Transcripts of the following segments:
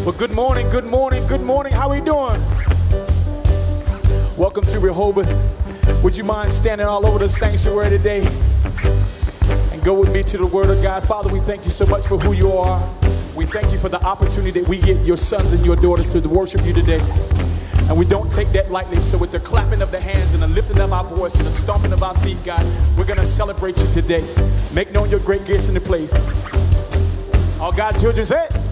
Well, good morning, good morning, good morning. How are we doing? Welcome to Rehoboth. Would you mind standing all over the sanctuary today and go with me to the Word of God? Father, we thank you so much for who you are. We thank you for the opportunity that we get, your sons and your daughters, to worship you today. And we don't take that lightly. So with the clapping of the hands and the lifting of our voice and the stomping of our feet, God, we're going to celebrate you today. Make known your great gifts in the place. All God's children say it.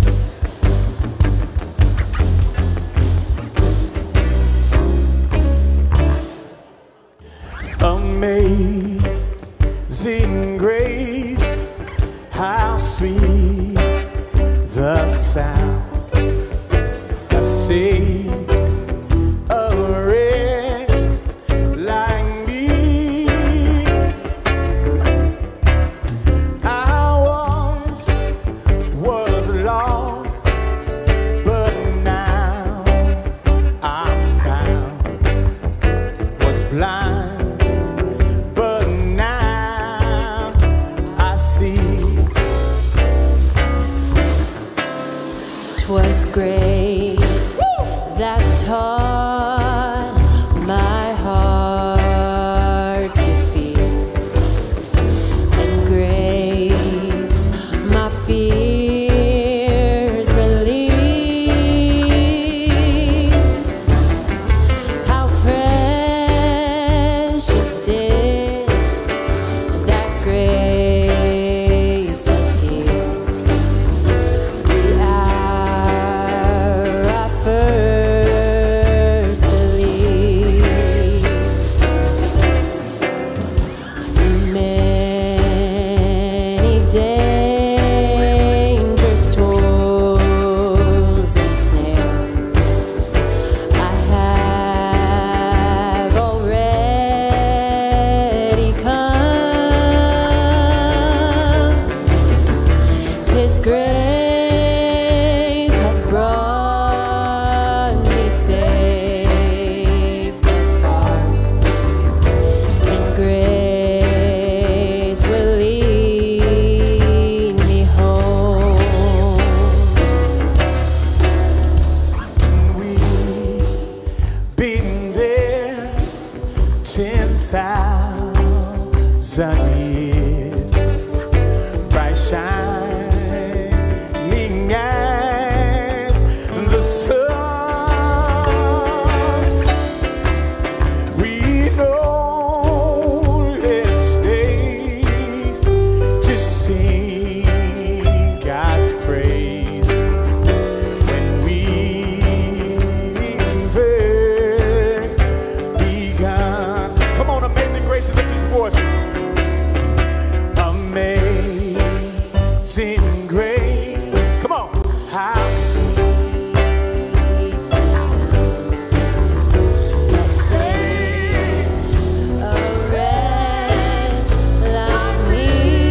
Amazing grace, how sweet the sound that saved a wretch like me. I once was lost, but now I'm found. Was blind, 'twas grace that taught my heart to fear, and grace my fears relieved. How precious did that grace appear the hour I first believed. Through many dangerous toils and snares, I have already come. 'Tis grace has brought me safe thus far, and grace will lead me home. We've been there 10,000 years, bright shining as the sun. We know less days to sing God's praise when we first begun. Come on, amazing grace, and lift these voices. Amazing grace. Come on. How sweet the sound. A wretch like me,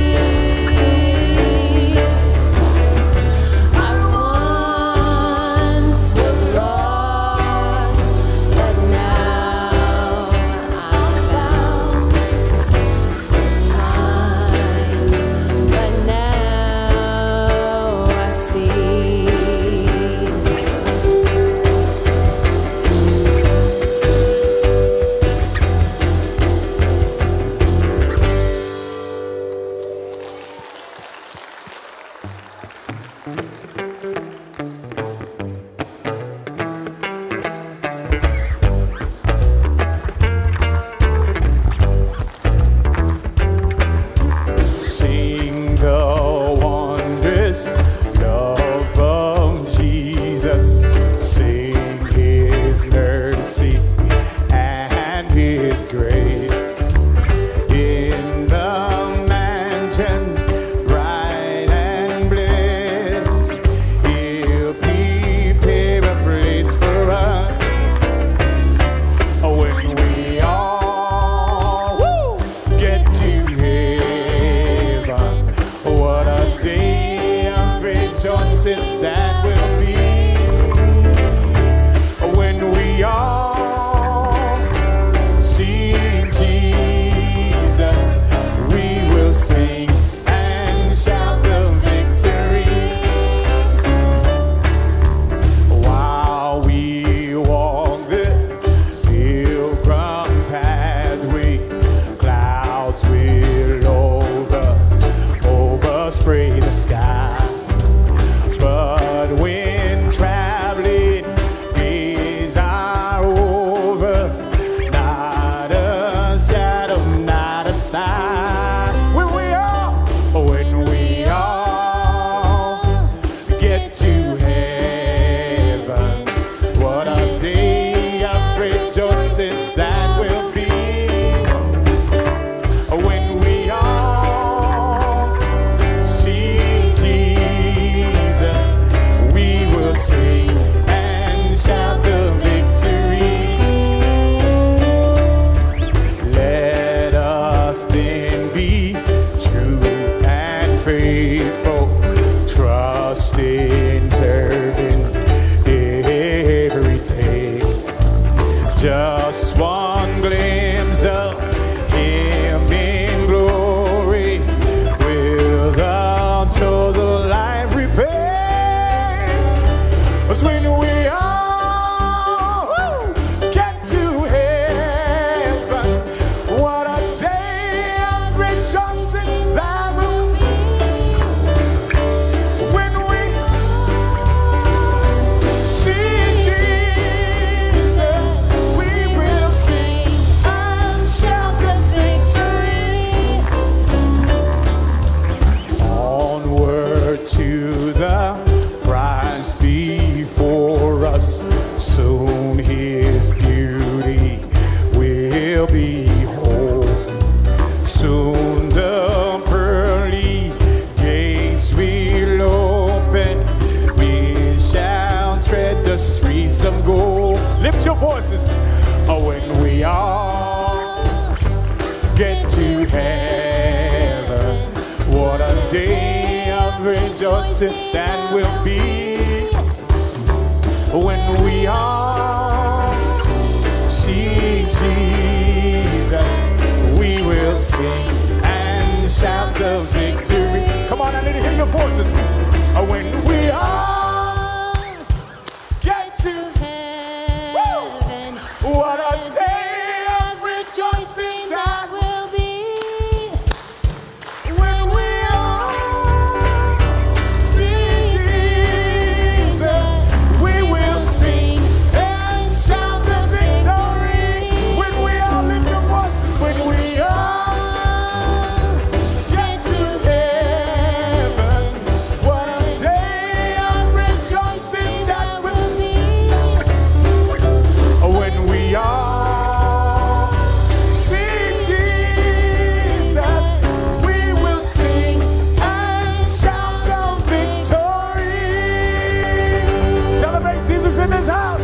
I once was lost, but now I'm found. Was blind, but now I see. Sing the wondrous love of Jesus. Sing his mercy and his grace. In the mansion bright and bliss, he'll prepare a place for us. When we all get to heaven, what a day of rejoicing that will be. When we all see Jesus, we will sing and shout the victory. rejoicing that will be when we all see Jesus. We will sing and shout the victory. Come on, I need to hear your voices. When we all get to Heaven, what a day of rejoicing that will be when we all see Jesus. We will sing and shout the victory. When we all lift your voices, when we all get to heaven, what a day of rejoicing that will be. When we all see Jesus, we will sing and shout the victory. Celebrate Jesus in this house.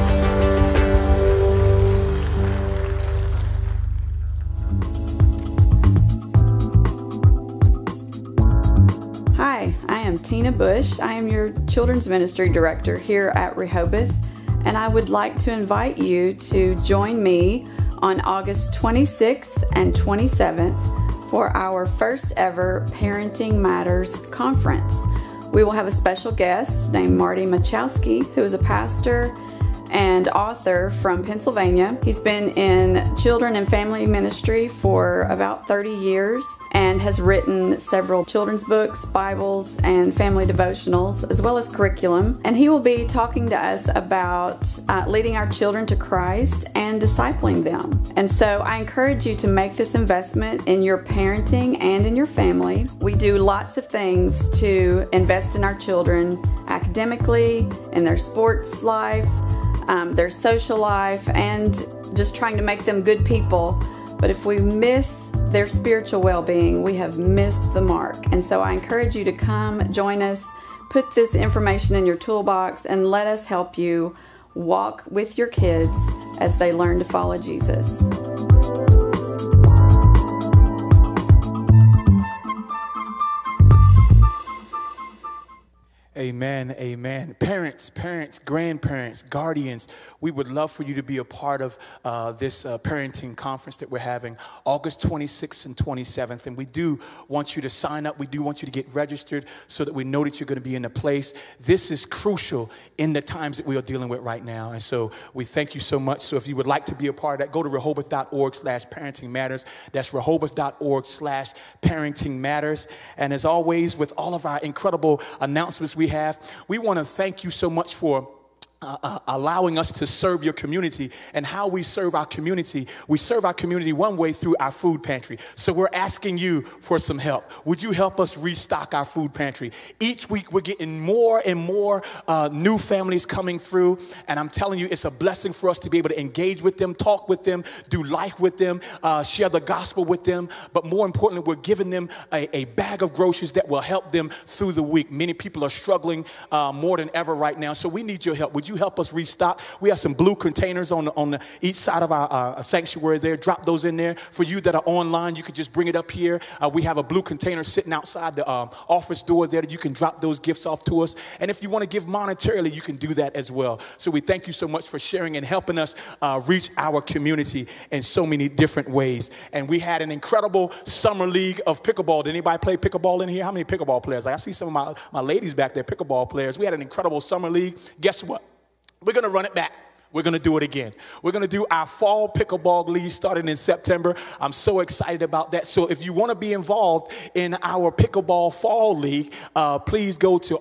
Hi, I am Tina Bush. I am your Children's Ministry Director here at Rehoboth, and I would like to invite you to join me on August 26th and 27th for our first ever Parenting Matters Conference. We will have a special guest named Marty Machowski, who is a pastor and author from Pennsylvania. He's been in children and family ministry for about 30 years and has written several children's books, Bibles, and family devotionals, as well as curriculum. And he will be talking to us about leading our children to Christ and discipling them. And so I encourage you to make this investment in your parenting and in your family. We do lots of things to invest in our children academically, in their sports life, their social life, and just trying to make them good people. But if we miss their spiritual well-being, we have missed the mark. And so I encourage you to come join us, put this information in your toolbox, and let us help you walk with your kids as they learn to follow Jesus. Amen, amen. Parents, grandparents, guardians, we would love for you to be a part of this parenting conference that we're having August 26th and 27th. And we do want you to sign up. We do want you to get registered so that we know that you're going to be in a place. This is crucial in the times that we are dealing with right now. And so we thank you so much. So if you would like to be a part of that, go to rehoboth.org/parenting matters. That's rehoboth.org/parenting matters. And as always, with all of our incredible announcements we want to thank you so much for allowing us to serve your community. And how we serve our community, we serve our community one way through our food pantry. So we're asking you for some help. Would you help us restock our food pantry? Each week we're getting more and more new families coming through, and I'm telling you, it's a blessing for us to be able to engage with them, talk with them, do life with them, share the gospel with them. But more importantly, we're giving them a bag of groceries that will help them through the week. Many people are struggling more than ever right now, so we need your help. Would you help us restock? We have some blue containers on each side of our sanctuary there. Drop those in there. For you that are online, you can just bring it up here. We have a blue container sitting outside the office door there that you can drop those gifts off to us. And if you want to give monetarily, you can do that as well. So we thank you so much for sharing and helping us reach our community in so many different ways. And we had an incredible summer league of pickleball. Did anybody play pickleball in here? How many pickleball players? I see some of my ladies back there, pickleball players. We had an incredible summer league. Guess what? We're going to run it back. We're going to do it again. We're going to do our fall pickleball league starting in September. I'm so excited about that. So if you want to be involved in our pickleball fall league, please go to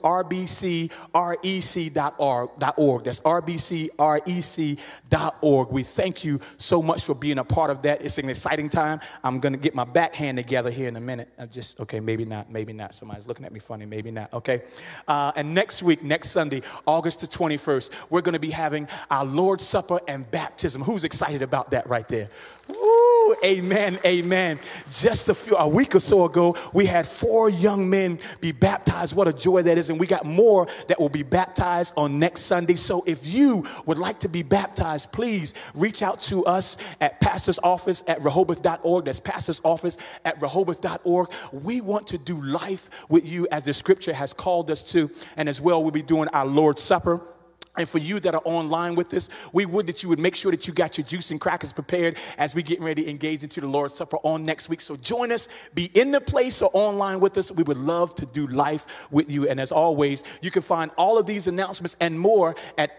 rbcrec.org. That's rbcrec.org. We thank you so much for being a part of that. It's an exciting time. I'm going to get my backhand together here in a minute. Okay, maybe not. Somebody's looking at me funny. Maybe not. Okay. And next week, next Sunday, August the 21st, we're going to be having our Lord's Supper and baptism. Who's excited about that right there? Woo! Woo! Amen, amen. Just a week or so ago, we had 4 young men be baptized. What a joy that is. And we got more that will be baptized on next Sunday. So if you would like to be baptized, please reach out to us at pastor's office at rehoboth.org. That's pastor's office at rehoboth.org. We want to do life with you as the scripture has called us to. And as well, we'll be doing our Lord's Supper. And for you that are online with us, we would that you would make sure that you got your juice and crackers prepared as we get ready to engage into the Lord's Supper on next week. So join us, be in the place or online with us. We would love to do life with you. And as always, you can find all of these announcements and more at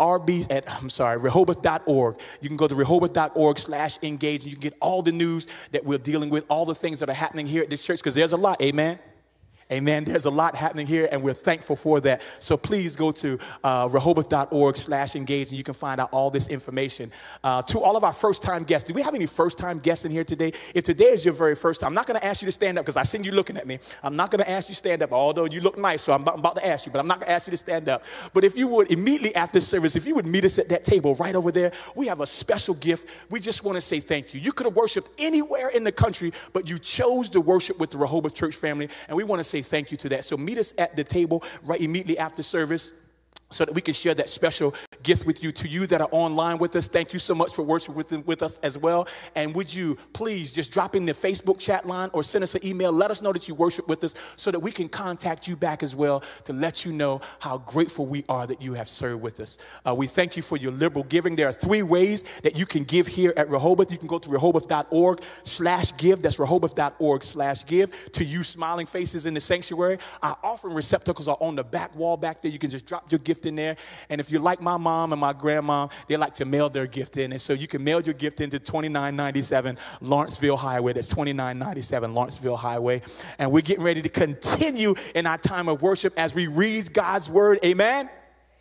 rehoboth.org. You can go to rehoboth.org/engage and you can get all the news that we're dealing with, all the things that are happening here at this church, because there's a lot, amen. Amen. There's a lot happening here, and we're thankful for that. So please go to rehoboth.org/engage, and you can find out all this information. To all of our first-time guests, do we have any first-time guests in here today? If today is your very first time, I'm not going to ask you to stand up because I see you looking at me. I'm not going to ask you to stand up, although you look nice, so I'm about to ask you, but I'm not going to ask you to stand up. But if you would, immediately after service, if you would meet us at that table right over there, we have a special gift. We just want to say thank you. You could have worshiped anywhere in the country, but you chose to worship with the Rehoboth Church family, and we want to say thank you to that. So meet us at the table right immediately after service so that we can share that special gift with you. To you that are online with us, thank you so much for worshiping with us as well. And would you please just drop in the Facebook chat line or send us an email. Let us know that you worship with us so that we can contact you back as well to let you know how grateful we are that you have served with us. We thank you for your liberal giving. There are 3 ways that you can give here at Rehoboth. You can go to rehoboth.org/give. That's rehoboth.org/give. To you smiling faces in the sanctuary, our offering receptacles are on the back wall back there. You can just drop your gift in there. And if you're like my mom and my grandma, they like to mail their gift in. And so you can mail your gift into 2997 Lawrenceville Highway. That's 2997 Lawrenceville Highway. And we're getting ready to continue in our time of worship as we read God's word. Amen?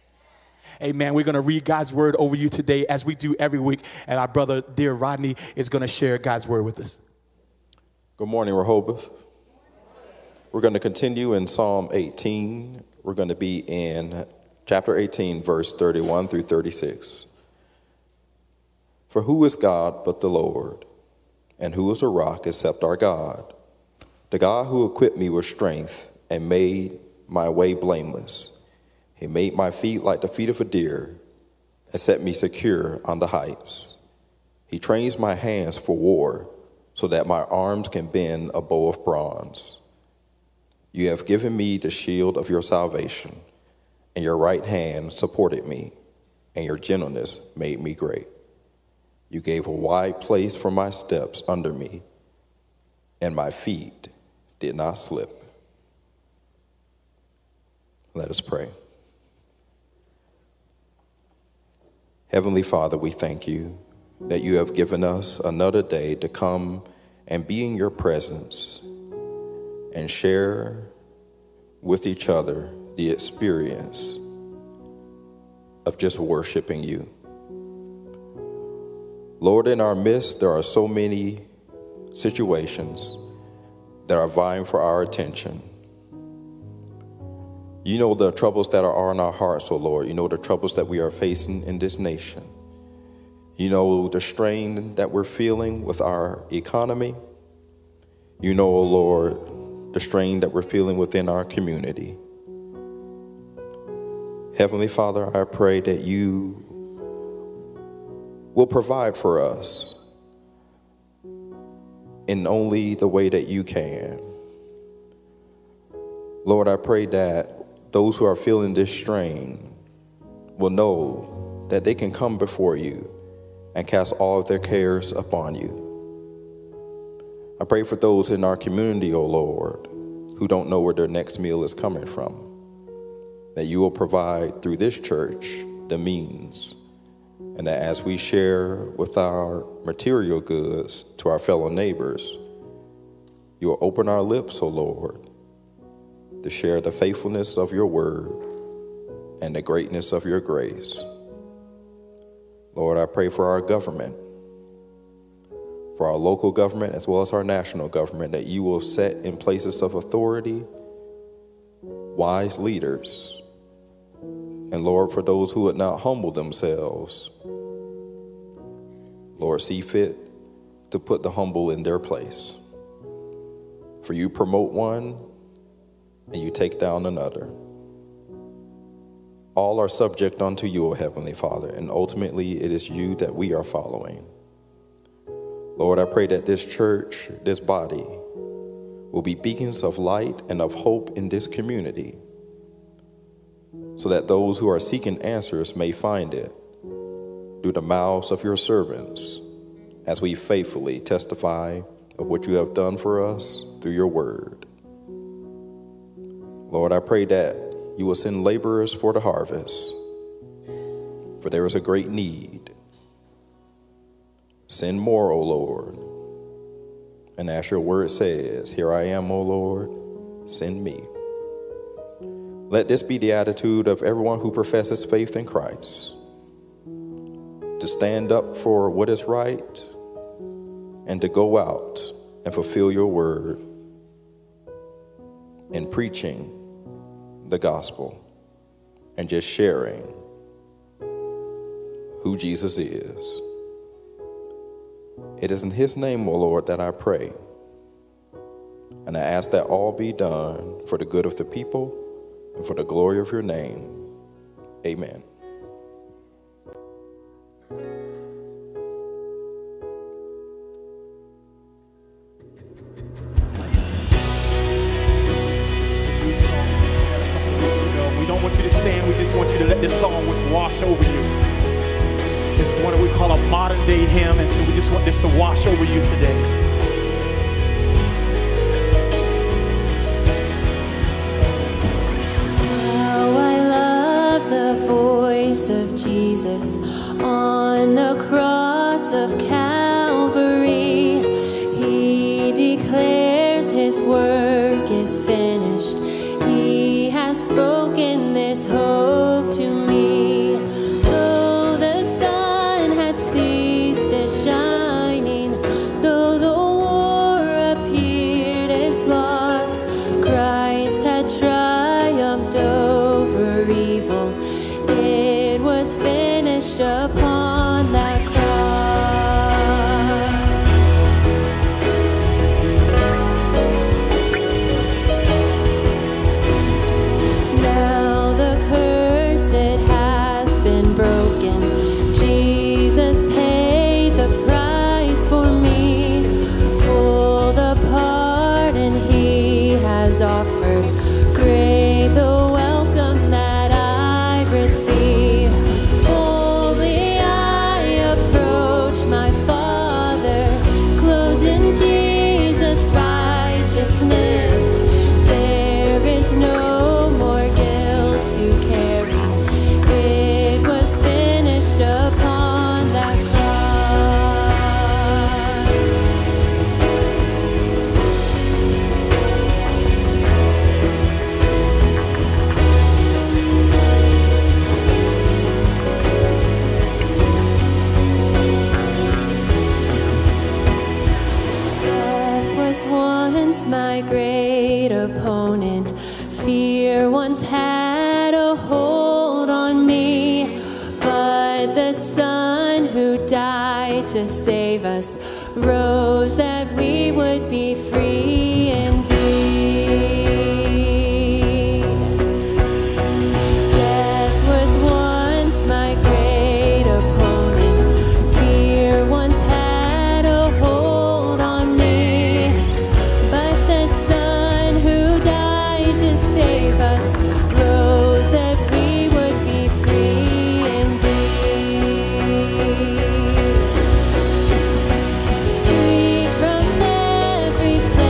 Amen. We're going to read God's word over you today as we do every week. And our brother, dear Rodney, is going to share God's word with us. Good morning, Rehoboth. We're going to continue in Psalm 18. We're going to be in chapter 18, verse 31 through 36. For who is God but the Lord? And who is a rock except our God? The God who equipped me with strength and made my way blameless. He made my feet like the feet of a deer and set me secure on the heights. He trains my hands for war so that my arms can bend a bow of bronze. You have given me the shield of your salvation, and your right hand supported me, and your gentleness made me great. You gave a wide place for my steps under me, and my feet did not slip. Let us pray. Heavenly Father, we thank you that you have given us another day to come and be in your presence and share with each other the experience of just worshiping you. Lord, in our midst, there are so many situations that are vying for our attention. You know the troubles that are on our hearts, oh Lord. You know the troubles that we are facing in this nation. You know the strain that we're feeling with our economy. You know, oh Lord, the strain that we're feeling within our community. Heavenly Father, I pray that you will provide for us in only the way that you can. Lord, I pray that those who are feeling this strain will know that they can come before you and cast all of their cares upon you. I pray for those in our community, O Lord, who don't know where their next meal is coming from, that you will provide through this church the means, and that as we share with our material goods to our fellow neighbors, you will open our lips, O Lord, to share the faithfulness of your word and the greatness of your grace. Lord, I pray for our government, for our local government as well as our national government, that you will set in places of authority wise leaders. And Lord, for those who would not humble themselves, Lord, see fit to put the humble in their place. For you promote one and you take down another. All are subject unto you, O Heavenly Father, and ultimately it is you that we are following. Lord, I pray that this church, this body, will be beacons of light and of hope in this community, so that those who are seeking answers may find it through the mouths of your servants, as we faithfully testify of what you have done for us through your word. Lord, I pray that you will send laborers for the harvest, for there is a great need. Send more, O Lord. And as your word says, here I am, O Lord, send me. Let this be the attitude of everyone who professes faith in Christ, to stand up for what is right and to go out and fulfill your word in preaching the gospel and just sharing who Jesus is. It is in his name, O Lord, that I pray. And I ask that all be done for the good of the people and for the glory of your name. Amen. We don't want you to stand, we just want you to let this song just wash over you. This is one that we call a modern day hymn, and so we just want this to wash over you today. How I love the voice of Jesus on the cross of Calvary. He declares his work is finished. He has spoken this hope to me. Though the sun had ceased its shining, though the war appeared as lost, Christ had triumphed over evil. It was finished upon that cross. Now the curse, it has been broken. Jesus paid the price for me. Full the pardon he has offered. Great the welcome that I receive. Boldly I approach my Father, clothed in Jesus' righteousness. There is no more guilt to carry. It was finished upon that cross. Death was once my great opponent. Fear once had a hold on me. But the Son who died to save us rose that we would be free indeed. Death was once my great opponent. Fear once had a hold on me. But the Son who died to save us rose that we would be free indeed. Free from every place.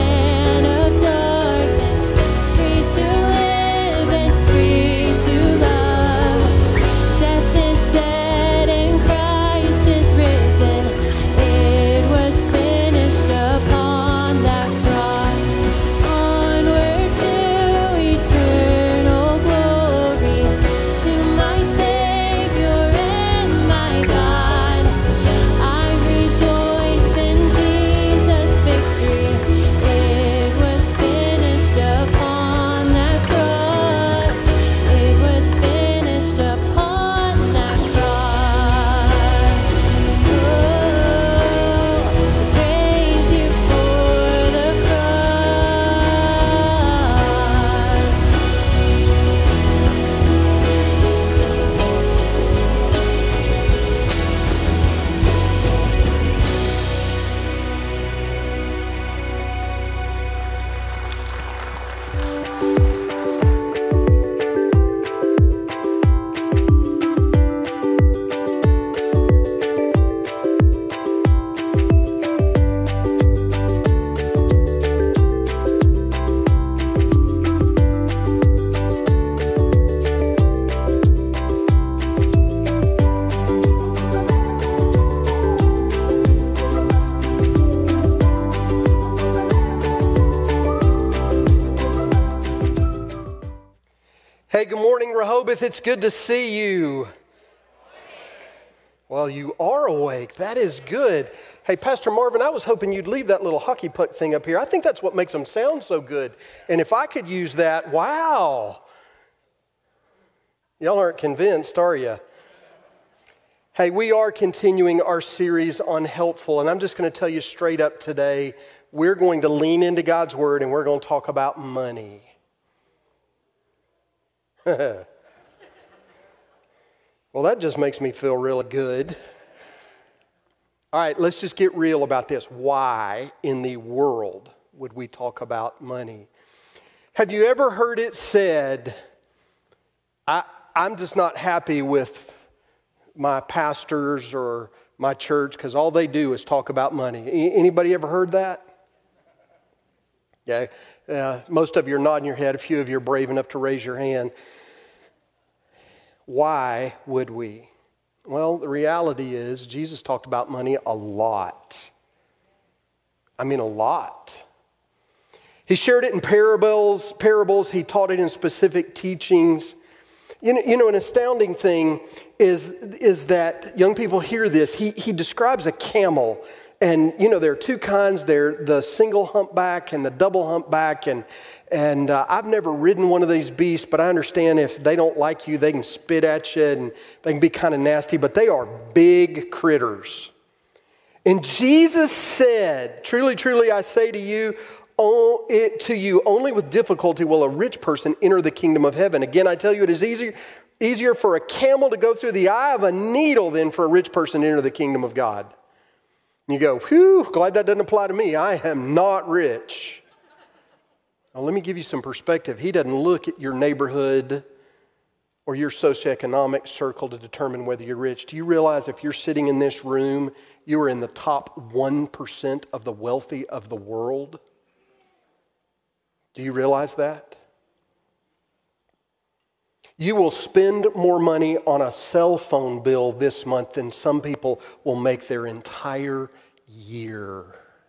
Rehoboth, it's good to see you. Well, you are awake. That is good. Hey, Pastor Marvin, I was hoping you'd leave that little hockey puck thing up here. I think that's what makes them sound so good. And if I could use that, wow. Y'all aren't convinced, are you? Hey, we are continuing our series on helpful, and I'm just going to tell you straight up today, we're going to lean into God's Word and we're going to talk about money. Well, that just makes me feel really good. All right, let's just get real about this. Why in the world would we talk about money? Have you ever heard it said, I'm just not happy with my pastors or my church because all they do is talk about money? Anybody ever heard that? Yeah, most of you are nodding your head. A few of you are brave enough to raise your hand. Why would we? Well, the reality is Jesus talked about money a lot. I mean, a lot. He shared it in parables. He taught it in specific teachings. You know, an astounding thing is that young people hear this. He describes a camel. And, you know, there are two kinds. They're the single humpback and the double humpback. And I've never ridden one of these beasts, but I understand if they don't like you, they can spit at you and they can be kind of nasty. But they are big critters. And Jesus said, truly, truly, I say to you, only with difficulty will a rich person enter the kingdom of heaven. Again, I tell you, it is easier for a camel to go through the eye of a needle than for a rich person to enter the kingdom of God. You go, whew, glad that doesn't apply to me. I am not rich. Now, let me give you some perspective. He doesn't look at your neighborhood or your socioeconomic circle to determine whether you're rich. Do you realize if you're sitting in this room, you are in the top 1% of the wealthy of the world? Do you realize that? You will spend more money on a cell phone bill this month than some people will make their entire year.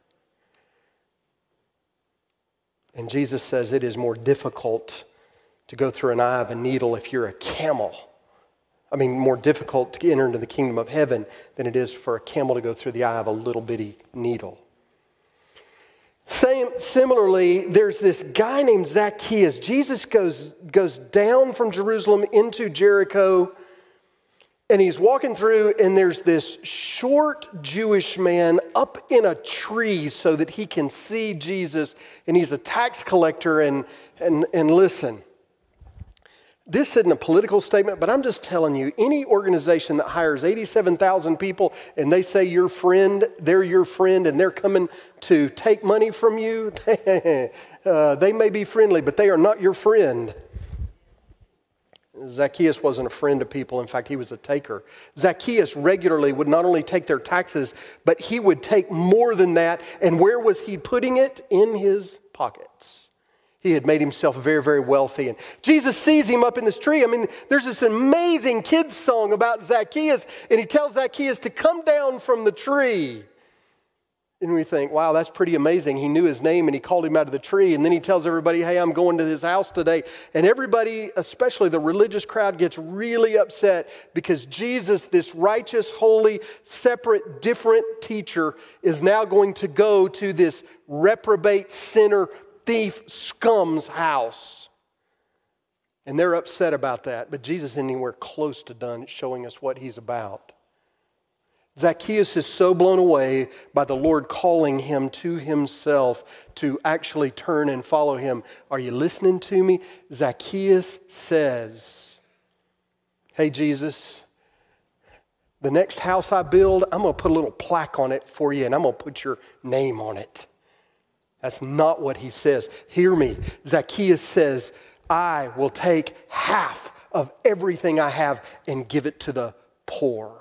And Jesus says it is more difficult to go through an eye of a needle if you're a camel. I mean, more difficult to enter into the kingdom of heaven than it is for a camel to go through the eye of a little bitty needle. Similarly, there's this guy named Zacchaeus. Jesus goes down from Jerusalem into Jericho, and he's walking through, and there's this short Jewish man up in a tree so that he can see Jesus, and he's a tax collector. And listen, this isn't a political statement, but I'm just telling you, any organization that hires 87,000 people and they say they're your friend, and they're coming to take money from you, they may be friendly, but they are not your friend. Zacchaeus wasn't a friend of people. In fact, he was a taker. Zacchaeus regularly would not only take their taxes, but he would take more than that. And where was he putting it? In his pockets. He had made himself very, very wealthy. And Jesus sees him up in this tree. I mean, there's this amazing kids song about Zacchaeus, and he tells Zacchaeus to come down from the tree. And we think, wow, that's pretty amazing. He knew his name and he called him out of the tree. And then he tells everybody, hey, I'm going to his house today. And everybody, especially the religious crowd, gets really upset because Jesus, this righteous, holy, separate, different teacher, is now going to go to this reprobate, sinner, thief, scum's house. And they're upset about that. But Jesus isn't anywhere close to done showing us what he's about. Zacchaeus is so blown away by the Lord calling him to himself to actually turn and follow him. Are you listening to me? Zacchaeus says, hey, Jesus, the next house I build, I'm going to put a little plaque on it for you, and I'm going to put your name on it. That's not what he says. Hear me. Zacchaeus says, I will take half of everything I have and give it to the poor.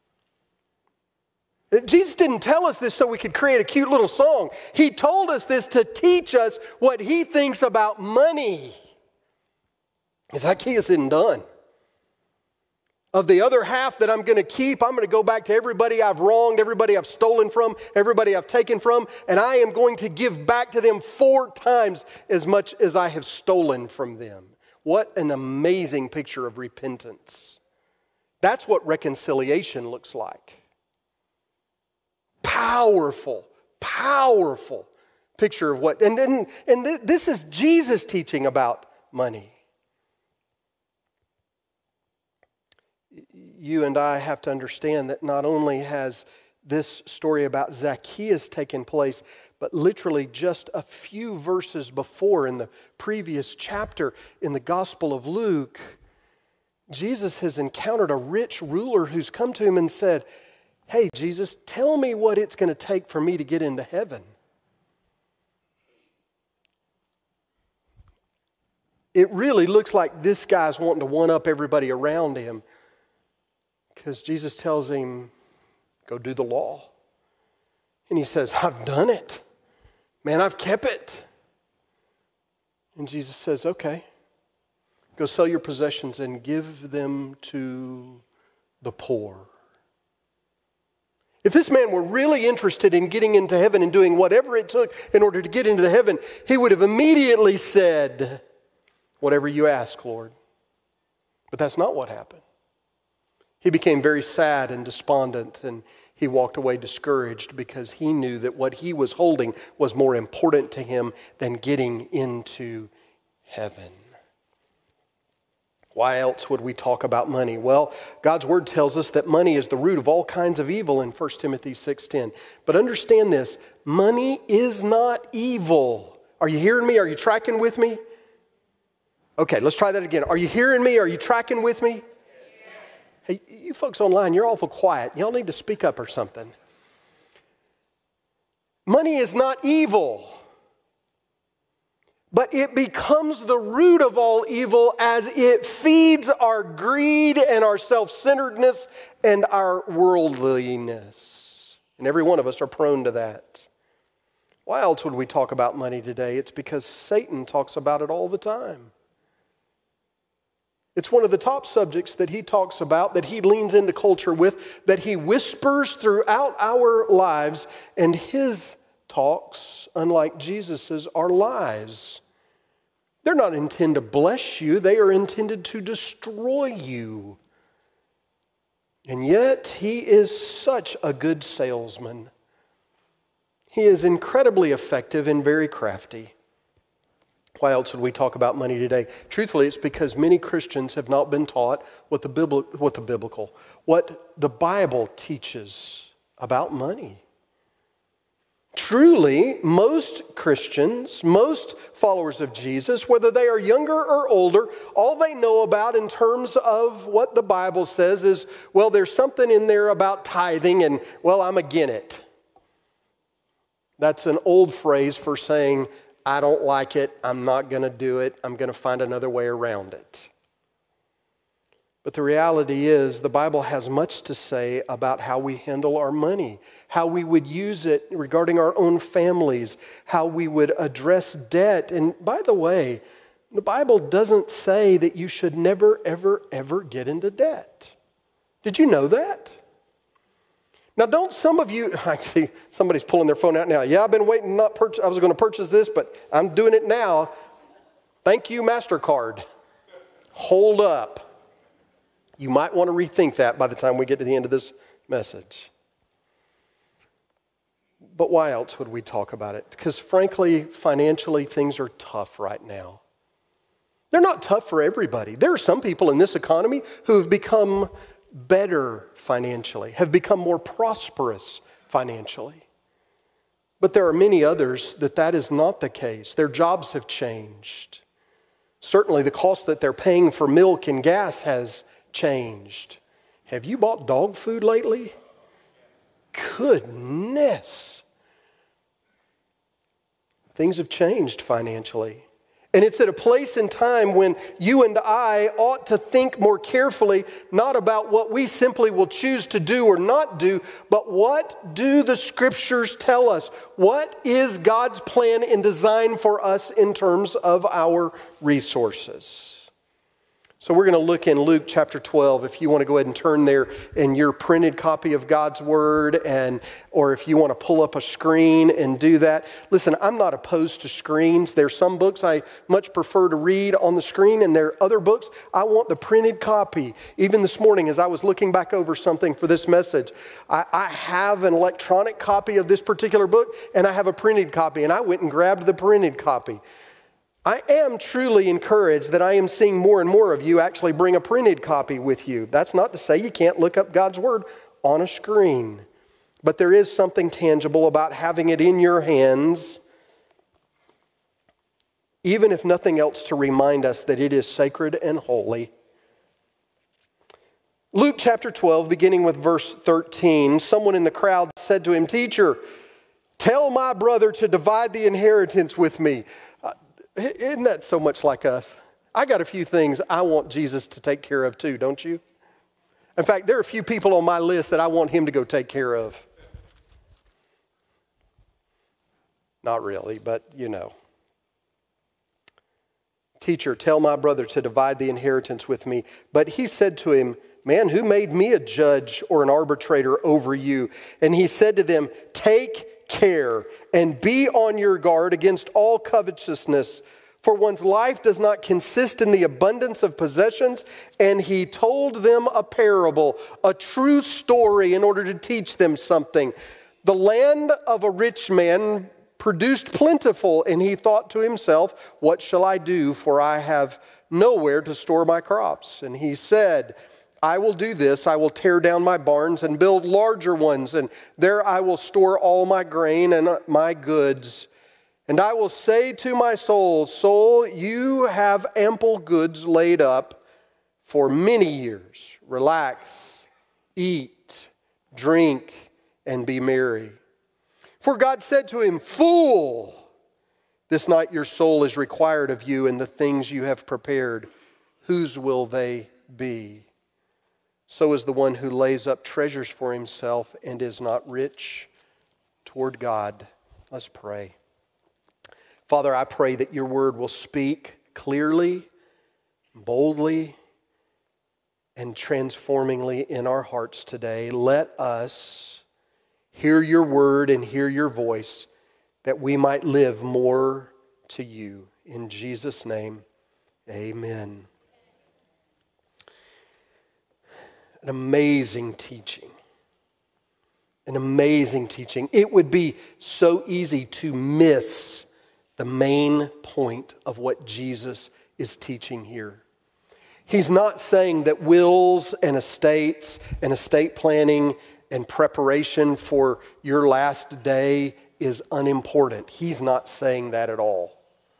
Jesus didn't tell us this so we could create a cute little song. He told us this to teach us what he thinks about money. Zacchaeus isn't done. Of the other half that I'm going to keep, I'm going to go back to everybody I've wronged, everybody I've stolen from, everybody I've taken from, and I am going to give back to them 4 times as much as I have stolen from them. What an amazing picture of repentance. That's what reconciliation looks like. Powerful, powerful picture of what, and this is Jesus teaching about money. You and I have to understand that not only has this story about Zacchaeus taken place, but literally just a few verses before in the previous chapter in the Gospel of Luke, Jesus has encountered a rich ruler who's come to him and said, "Hey, Jesus, tell me what it's going to take for me to get into heaven." It really looks like this guy's wanting to one-up everybody around him, because Jesus tells him, go do the law. And he says, I've done it. Man, I've kept it. And Jesus says, okay, go sell your possessions and give them to the poor. If this man were really interested in getting into heaven and doing whatever it took in order to get into heaven, he would have immediately said, whatever you ask, Lord. But that's not what happened. He became very sad and despondent, and he walked away discouraged because he knew that what he was holding was more important to him than getting into heaven. Why else would we talk about money? Well, God's word tells us that money is the root of all kinds of evil in 1 Timothy 6:10. But understand this, money is not evil. Are you hearing me? Are you tracking with me? Okay, let's try that again. Are you hearing me? Are you tracking with me? Hey, you folks online, you're awful quiet. Y'all need to speak up or something. Money is not evil, but it becomes the root of all evil as it feeds our greed and our self-centeredness and our worldliness. And every one of us are prone to that. Why else would we talk about money today? It's because Satan talks about it all the time. It's one of the top subjects that he talks about, that he leans into culture with, that he whispers throughout our lives, and his talks, unlike Jesus's, are lies. They're not intended to bless you, they are intended to destroy you. And yet, he is such a good salesman. He is incredibly effective and very crafty. Why else would we talk about money today? Truthfully, it's because many Christians have not been taught what the Bible teaches about money. Truly, most Christians, most followers of Jesus, whether they are younger or older, all they know about in terms of what the Bible says is, well, there's something in there about tithing and, well, I'm against it. That's an old phrase for saying, I don't like it, I'm not going to do it, I'm going to find another way around it. But the reality is, the Bible has much to say about how we handle our money, how we would use it regarding our own families, how we would address debt. And by the way, the Bible doesn't say that you should never, ever, ever get into debt. Did you know that? Now, don't some of you, I see somebody's pulling their phone out now. Yeah, I've been waiting, I was going to purchase this, but I'm doing it now. Thank you, MasterCard. Hold up. You might want to rethink that by the time we get to the end of this message. But why else would we talk about it? Because frankly, financially, things are tough right now. They're not tough for everybody. There are some people in this economy who have become better financially, have become more prosperous financially. But there are many others that is not the case. Their jobs have changed. Certainly the cost that they're paying for milk and gas has changed. Have you bought dog food lately? Goodness. Things have changed financially. And it's at a place in time when you and I ought to think more carefully, not about what we simply will choose to do or not do, but what do the Scriptures tell us? What is God's plan and design for us in terms of our resources? So we're going to look in Luke chapter 12. If you want to go ahead and turn there in your printed copy of God's Word, or if you want to pull up a screen and do that. Listen, I'm not opposed to screens. There's some books I much prefer to read on the screen, and there are other books I want the printed copy. Even this morning as I was looking back over something for this message, I have an electronic copy of this particular book, and I have a printed copy, and I went and grabbed the printed copy. I am truly encouraged that I am seeing more and more of you actually bring a printed copy with you. That's not to say you can't look up God's Word on a screen, but there is something tangible about having it in your hands, even if nothing else, to remind us that it is sacred and holy. Luke chapter 12, beginning with verse 13, someone in the crowd said to him, "Teacher, tell my brother to divide the inheritance with me." Isn't that so much like us? I got a few things I want Jesus to take care of too, don't you? In fact, there are a few people on my list that I want him to go take care of. Not really, but you know. "Teacher, tell my brother to divide the inheritance with me." But he said to him, "Man, who made me a judge or an arbitrator over you?" And he said to them, "Take care and be on your guard against all covetousness, for one's life does not consist in the abundance of possessions." And he told them a parable, a true story, in order to teach them something. "The land of a rich man produced plentiful, and he thought to himself, 'What shall I do? For I have nowhere to store my crops.' And he said, 'I will do this, I will tear down my barns and build larger ones, and there I will store all my grain and my goods. And I will say to my soul, soul, you have ample goods laid up for many years. Relax, eat, drink, and be merry.' For God said to him, 'Fool, this night your soul is required of you, and the things you have prepared, whose will they be? So is the one who lays up treasures for himself and is not rich toward God.'" Let's pray. Father, I pray that your word will speak clearly, boldly, and transformingly in our hearts today. Let us hear your word and hear your voice, that we might live more to you. In Jesus' name, amen. An amazing teaching. An amazing teaching. It would be so easy to miss the main point of what Jesus is teaching here. He's not saying that wills and estates and estate planning and preparation for your last day is unimportant. He's not saying that at all.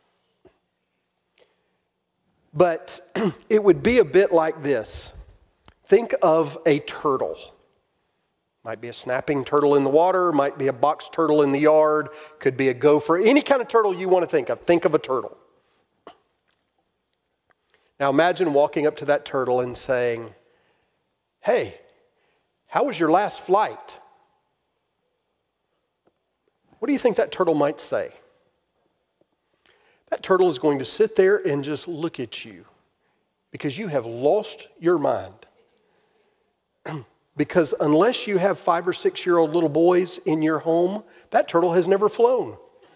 But it would be a bit like this. Think of a turtle. Might be a snapping turtle in the water, might be a box turtle in the yard, could be a gopher, any kind of turtle you want to think of. Think of a turtle. Now imagine walking up to that turtle and saying, "Hey, how was your last flight?" What do you think that turtle might say? That turtle is going to sit there and just look at you because you have lost your mind. Because unless you have 5 or 6-year-old little boys in your home, that turtle has never flown.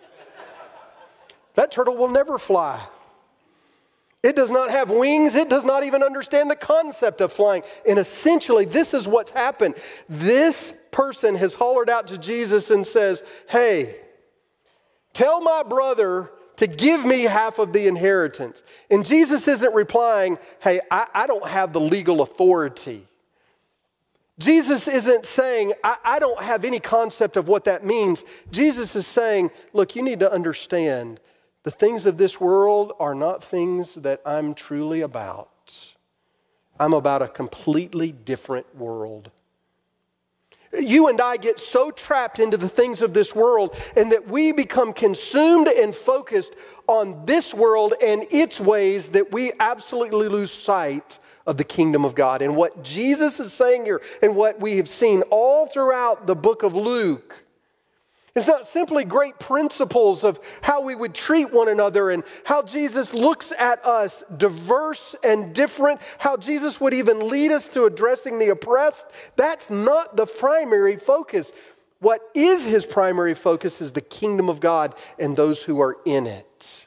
That turtle will never fly. It does not have wings. It does not even understand the concept of flying. And essentially, this is what's happened. This person has hollered out to Jesus and says, "Hey, tell my brother to give me half of the inheritance." And Jesus isn't replying, "Hey, I don't have the legal authority." Jesus isn't saying, I don't have any concept of what that means. Jesus is saying, look, you need to understand the things of this world are not things that I'm truly about. I'm about a completely different world. You and I get so trapped into the things of this world, and that we become consumed and focused on this world and its ways, that we absolutely lose sight of the kingdom of God. And what Jesus is saying here, and what we have seen all throughout the book of Luke, It's not simply great principles of how we would treat one another and how Jesus looks at us diverse and different, how Jesus would even lead us to addressing the oppressed. That's not the primary focus. What is his primary focus is the kingdom of God and those who are in it.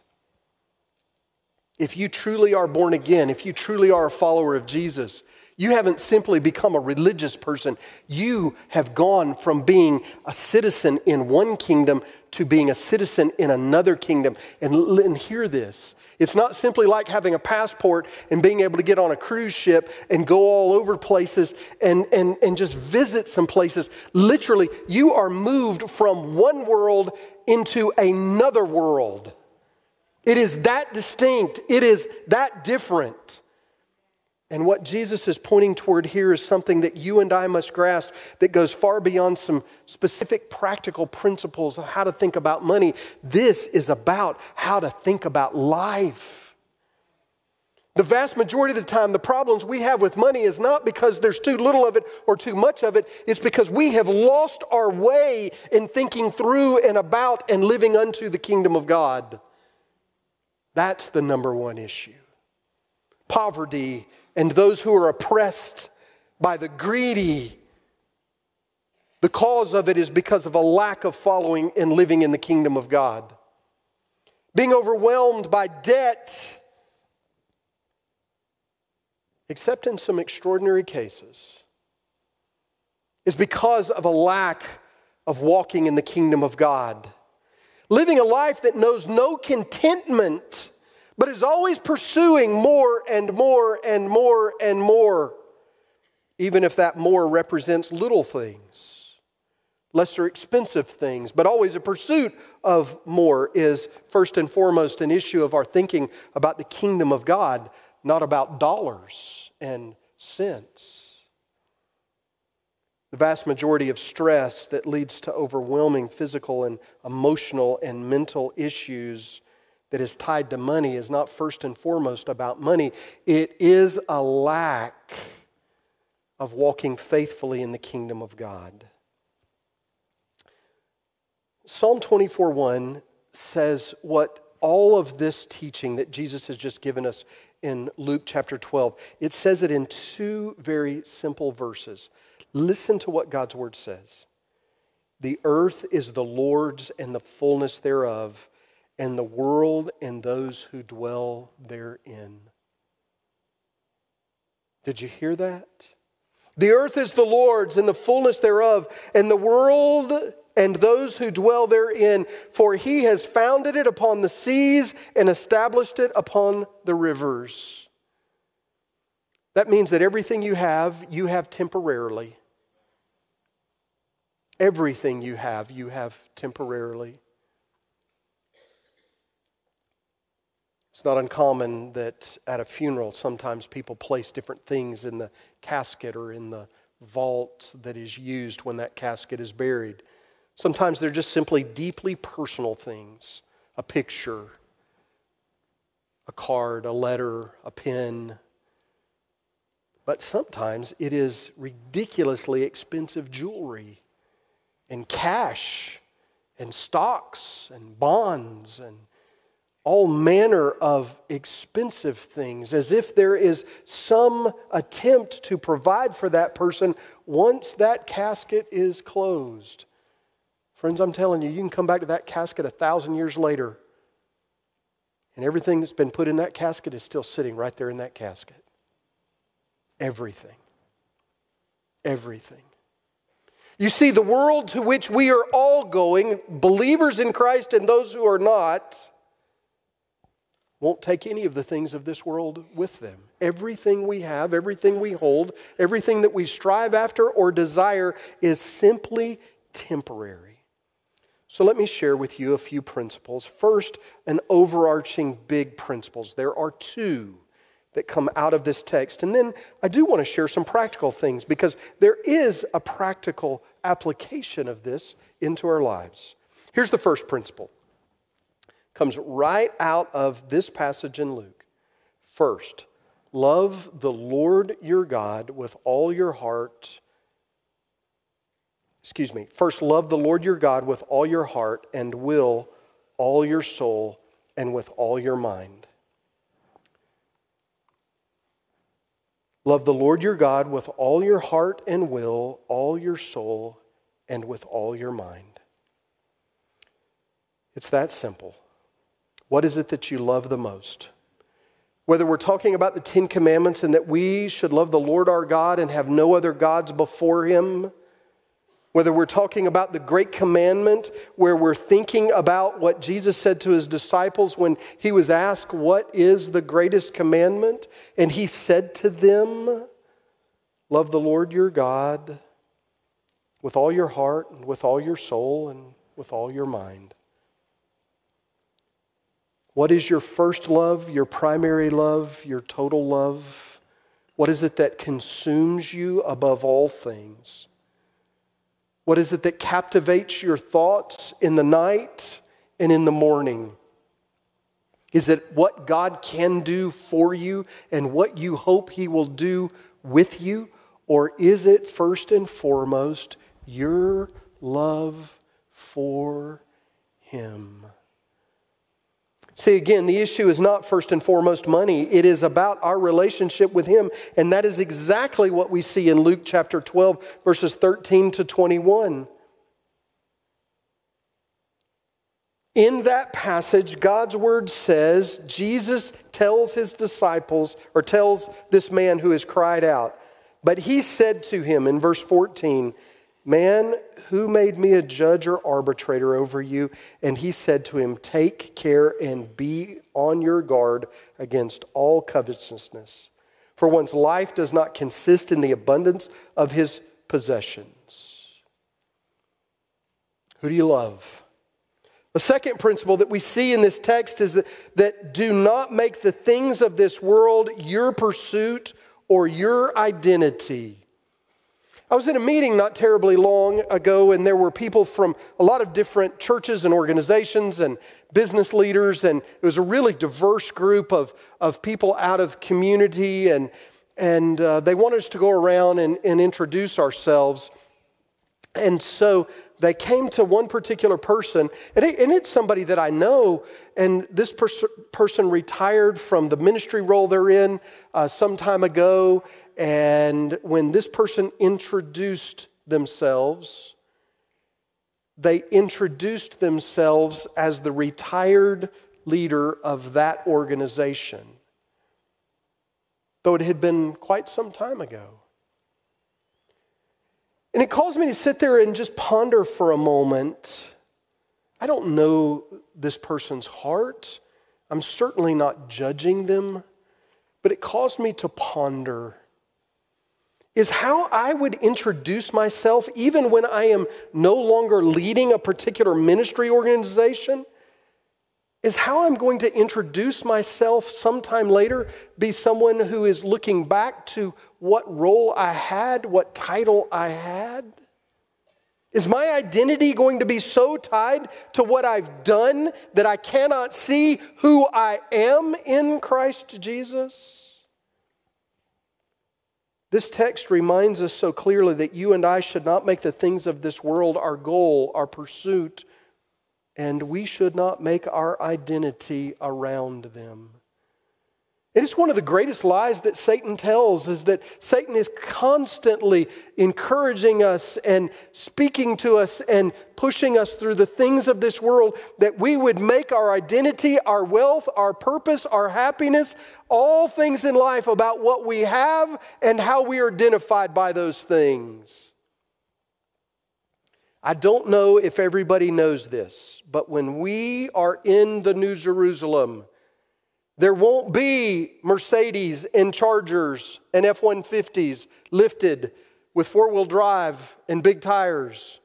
If you truly are born again, if you truly are a follower of Jesus, you haven't simply become a religious person. You have gone from being a citizen in one kingdom to being a citizen in another kingdom. And hear this. It's not simply like having a passport and being able to get on a cruise ship and go all over places and just visit some places. Literally, you are moved from one world into another world. It is that distinct. It is that different. And what Jesus is pointing toward here is something that you and I must grasp that goes far beyond some specific practical principles of how to think about money. This is about how to think about life. The vast majority of the time, the problems we have with money is not because there's too little of it or too much of it. It's because we have lost our way in thinking through and about and living unto the kingdom of God. That's the number one issue. Poverty and those who are oppressed by the greedy. The cause of it is because of a lack of following and living in the kingdom of God. Being overwhelmed by debt, except in some extraordinary cases, is because of a lack of walking in the kingdom of God. Living a life that knows no contentment, but is always pursuing more and more and more and more, even if that more represents little things, lesser expensive things, but always a pursuit of more is first and foremost an issue of our thinking about the kingdom of God, not about dollars and cents. The vast majority of stress that leads to overwhelming physical and emotional and mental issues that is tied to money is not first and foremost about money. It is a lack of walking faithfully in the kingdom of God. Psalm 24:1 says what all of this teaching that Jesus has just given us in Luke chapter 12, it says it in two very simple verses. Listen to what God's word says. The earth is the Lord's and the fullness thereof, and the world and those who dwell therein. Did you hear that? The earth is the Lord's and the fullness thereof, and the world and those who dwell therein, for he has founded it upon the seas and established it upon the rivers. That means that everything you have temporarily. Everything you have temporarily. It's not uncommon that at a funeral, sometimes people place different things in the casket or in the vault that is used when that casket is buried. Sometimes they're just simply deeply personal things. A picture, a card, a letter, a pen. But sometimes it is ridiculously expensive jewelry and cash and stocks and bonds and all manner of expensive things, as if there is some attempt to provide for that person once that casket is closed. Friends, I'm telling you, you can come back to that casket 1,000 years later, and everything that's been put in that casket is still sitting right there in that casket. Everything. Everything. You see, the world to which we are all going, believers in Christ and those who are not, won't take any of the things of this world with them. Everything we have, everything we hold, everything that we strive after or desire is simply temporary. So let me share with you a few principles. First, an overarching big principles. There are two that come out of this text. And then I do want to share some practical things because there is a practical application of this into our lives. Here's the first principle. Comes right out of this passage in Luke. First, love the Lord your God with all your heart, First, love the Lord your God with all your heart and will, all your soul, and with all your mind. Love the Lord your God with all your heart and will, all your soul, and with all your mind. It's that simple. What is it that you love the most? Whether we're talking about the 10 Commandments and that we should love the Lord our God and have no other gods before Him, whether we're talking about the great commandment where we're thinking about what Jesus said to His disciples when He was asked, what is the greatest commandment? And He said to them, love the Lord your God with all your heart and with all your soul and with all your mind. What is your first love, your primary love, your total love? What is it that consumes you above all things? What is it that captivates your thoughts in the night and in the morning? Is it what God can do for you and what you hope He will do with you? Or is it first and foremost your love for Him? See, again, the issue is not first and foremost money. It is about our relationship with Him. And that is exactly what we see in Luke chapter 12, verses 13 to 21. In that passage, God's word says, Jesus tells His disciples, or tells this man who has cried out, but He said to him in verse 14, man, who made me a judge or arbitrator over you? And He said to him, take care and be on your guard against all covetousness. For one's life does not consist in the abundance of his possessions. Who do you love? The second principle that we see in this text is that do not make the things of this world your pursuit or your identity. I was in a meeting not terribly long ago, and there were people from a lot of different churches and organizations and business leaders, and it was a really diverse group of people out of community, and they wanted us to go around and introduce ourselves. And so they came to one particular person, and it's somebody that I know, and this person retired from the ministry role they're in some time ago. And when this person introduced themselves, they introduced themselves as the retired leader of that organization, though it had been quite some time ago. And it caused me to sit there and just ponder for a moment. I don't know this person's heart. I'm certainly not judging them, but it caused me to ponder. Is how I would introduce myself even when I am no longer leading a particular ministry organization, is how I'm going to introduce myself sometime later be someone who is looking back to what role I had, what title I had? Is my identity going to be so tied to what I've done that I cannot see who I am in Christ Jesus? This text reminds us so clearly that you and I should not make the things of this world our goal, our pursuit, and we should not make our identity around them. It is one of the greatest lies that Satan tells, is that Satan is constantly encouraging us and speaking to us and pushing us through the things of this world, that we would make our identity, our wealth, our purpose, our happiness, all things in life about what we have and how we are identified by those things. I don't know if everybody knows this, but when we are in the New Jerusalem, there won't be Mercedes and Chargers and F-150s lifted with four-wheel drive and big tires.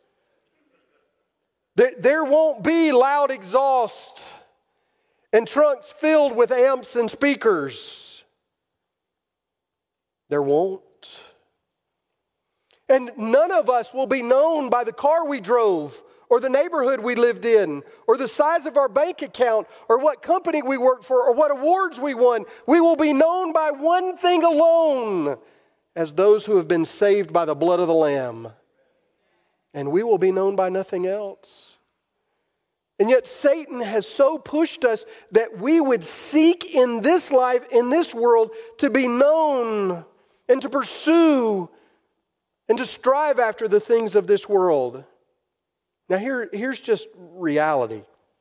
There won't be loud exhaust and trunks filled with amps and speakers. There won't. And none of us will be known by the car we drove, or the neighborhood we lived in, or the size of our bank account, or what company we worked for, or what awards we won. We will be known by one thing alone, as those who have been saved by the blood of the Lamb. and we will be known by nothing else. And yet Satan has so pushed us that we would seek in this life, in this world, to be known and to pursue and to strive after the things of this world. Now here's just reality.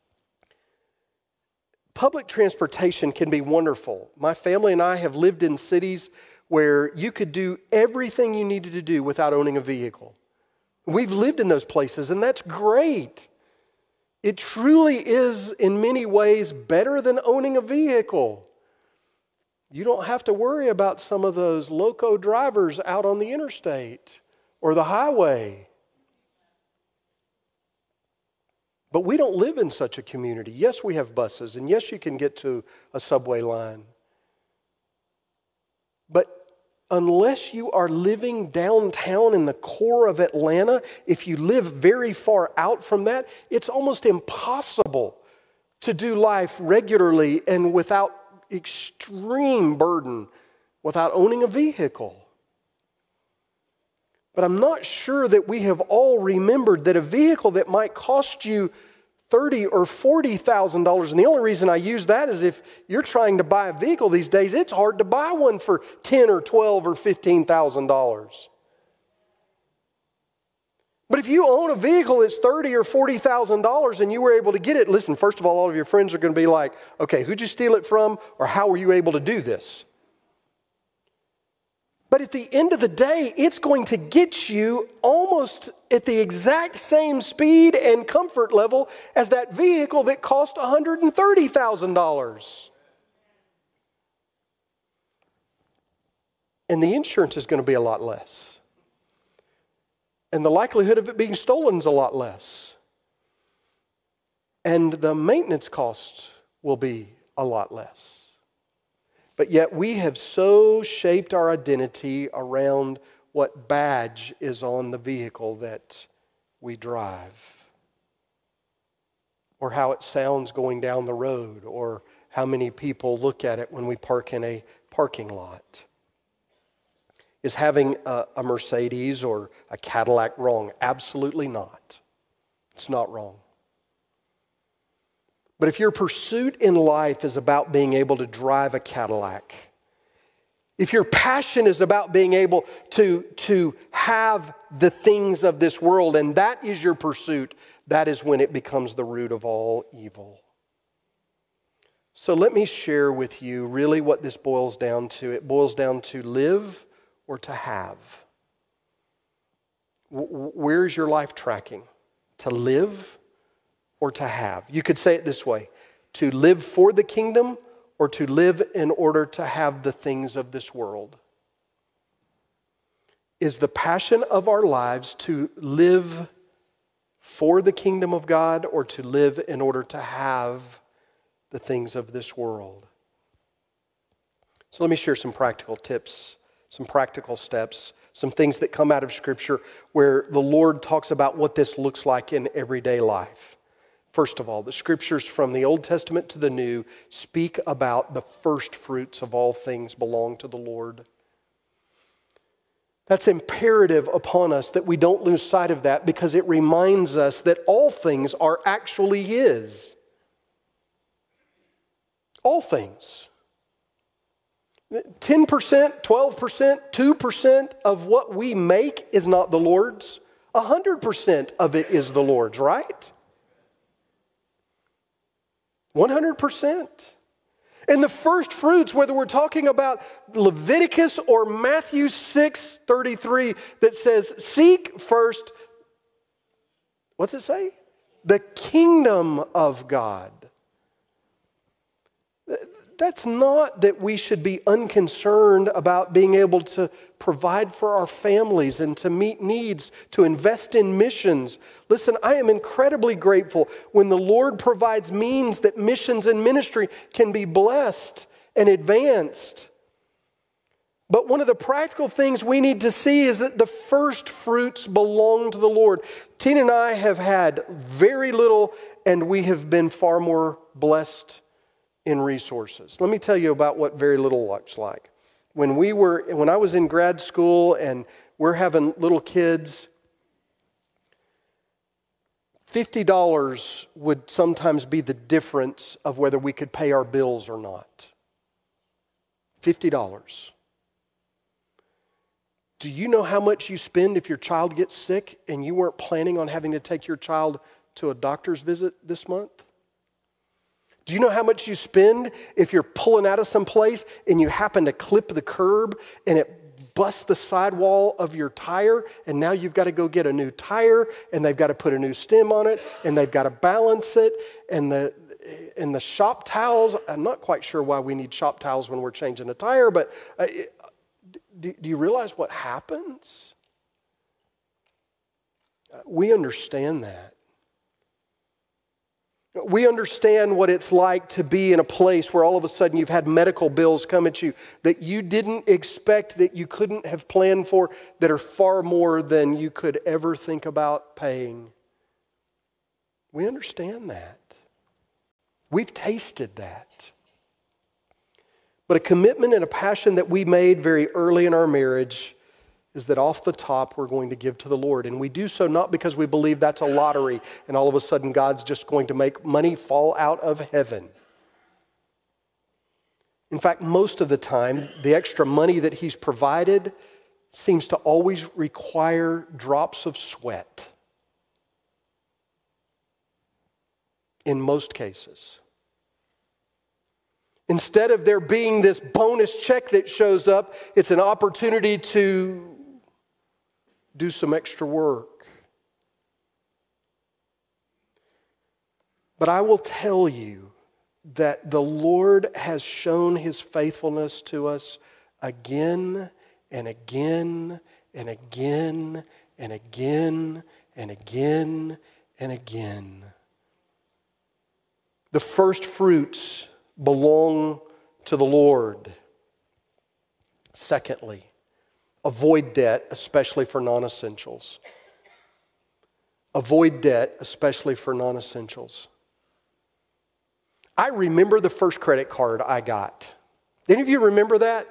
Public transportation can be wonderful. My family and I have lived in cities where you could do everything you needed to do without owning a vehicle. We've lived in those places, and that's great. It truly is, in many ways, better than owning a vehicle. You don't have to worry about some of those loco drivers out on the interstate or the highway. But we don't live in such a community. Yes, we have buses, and yes, you can get to a subway line. But unless you are living downtown in the core of Atlanta, if you live very far out from that, it's almost impossible to do life regularly and without extreme burden, without owning a vehicle. But I'm not sure that we have all remembered that a vehicle that might cost you $30,000 or $40,000, and the only reason I use that is if you're trying to buy a vehicle these days, it's hard to buy one for $10,000 or $12,000 or $15,000. But if you own a vehicle that's $30,000 or $40,000 and you were able to get it, listen, first of all of your friends are going to be like, okay, who'd you steal it from, or how were you able to do this? But at the end of the day, it's going to get you almost at the exact same speed and comfort level as that vehicle that cost $130,000. And the insurance is going to be a lot less. And the likelihood of it being stolen is a lot less. And the maintenance costs will be a lot less. But yet we have so shaped our identity around what badge is on the vehicle that we drive, or how it sounds going down the road, or how many people look at it when we park in a parking lot. Is having a Mercedes or a Cadillac wrong? Absolutely not. It's not wrong. But if your pursuit in life is about being able to drive a Cadillac, if your passion is about being able to have the things of this world, and that is your pursuit, that is when it becomes the root of all evil. So let me share with you really what this boils down to. It boils down to live or to have. Where's your life tracking? To live or to have? You could say it this way: to live for the kingdom or to live in order to have the things of this world. Is the passion of our lives to live for the kingdom of God or to live in order to have the things of this world? So let me share some practical tips, some practical steps, some things that come out of Scripture where the Lord talks about what this looks like in everyday life. First of all, the Scriptures from the Old Testament to the New speak about the first fruits of all things belong to the Lord. That's imperative upon us that we don't lose sight of that, because it reminds us that all things are actually His. All things. 10%, 12%, 2% of what we make is not the Lord's. 100% of it is the Lord's, right? 100%. And the first fruits, whether we're talking about Leviticus or Matthew 6:33, that says, seek first, what's it say? The kingdom of God. That's not that we should be unconcerned about being able to provide for our families and to meet needs, to invest in missions. Listen, I am incredibly grateful when the Lord provides means that missions and ministry can be blessed and advanced. But one of the practical things we need to see is that the first fruits belong to the Lord. Tina and I have had very little, and we have been far more blessed in resources. Let me tell you about what very little looks like. When I was in grad school and we're having little kids, $50 would sometimes be the difference of whether we could pay our bills or not. $50. Do you know how much you spend if your child gets sick and you weren't planning on having to take your child to a doctor's visit this month? Do you know how much you spend if you're pulling out of some place and you happen to clip the curb and it busts the sidewall of your tire, and now you've got to go get a new tire, and they've got to put a new stem on it, and they've got to balance it, and the shop towels, I'm not quite sure why we need shop towels when we're changing a tire, but do you realize what happens? We understand that. We understand what it's like to be in a place where all of a sudden you've had medical bills come at you that you didn't expect, that you couldn't have planned for, that are far more than you could ever think about paying. We understand that. We've tasted that. But a commitment and a passion that we made very early in our marriage is that off the top we're going to give to the Lord. And we do so not because we believe that's a lottery and all of a sudden God's just going to make money fall out of heaven. In fact, most of the time, the extra money that He's provided seems to always require drops of sweat. In most cases. Instead of there being this bonus check that shows up, it's an opportunity to do some extra work. But I will tell you that the Lord has shown His faithfulness to us again and again and again and again and again and again. The first fruits belong to the Lord. Secondly, avoid debt, especially for non-essentials. Avoid debt, especially for non-essentials. I remember the first credit card I got. Any of you remember that?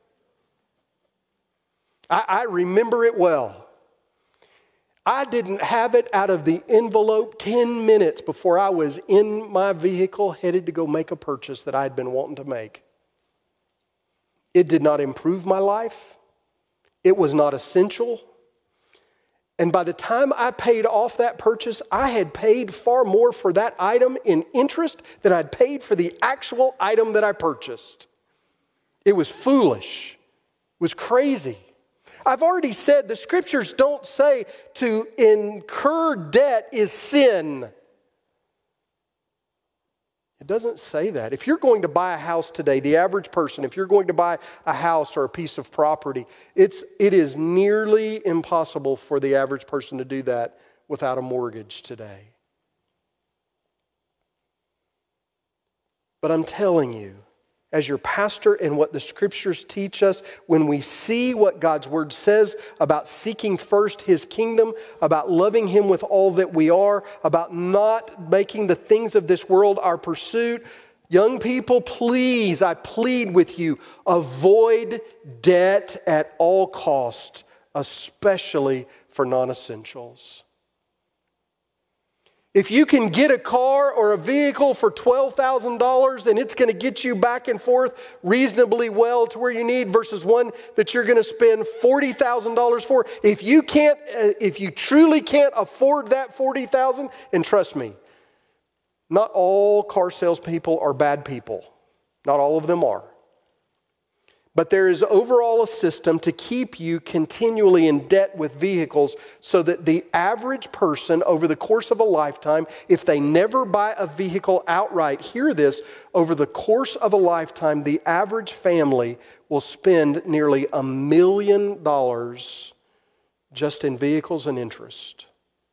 I remember it well. I didn't have it out of the envelope 10 minutes before I was in my vehicle headed to go make a purchase that I had been wanting to make. It did not improve my life. It was not essential. And by the time I paid off that purchase, I had paid far more for that item in interest than I'd paid for the actual item that I purchased. It was foolish. It was crazy. I've already said the scriptures don't say to incur debt is sin. It doesn't say that. If you're going to buy a house today, the average person, if you're going to buy a house or a piece of property, it is nearly impossible for the average person to do that without a mortgage today. But I'm telling you, as your pastor and what the scriptures teach us, when we see what God's word says about seeking first His kingdom, about loving Him with all that we are, about not making the things of this world our pursuit, young people, please, I plead with you, avoid debt at all costs, especially for non-essentials. If you can get a car or a vehicle for $12,000 and it's going to get you back and forth reasonably well to where you need versus one that you're going to spend $40,000 for, if you truly can't afford that $40,000, and trust me, not all car salespeople are bad people. Not all of them are. But there is overall a system to keep you continually in debt with vehicles so that the average person over the course of a lifetime, if they never buy a vehicle outright, hear this, over the course of a lifetime, the average family will spend nearly $1 million just in vehicles and interest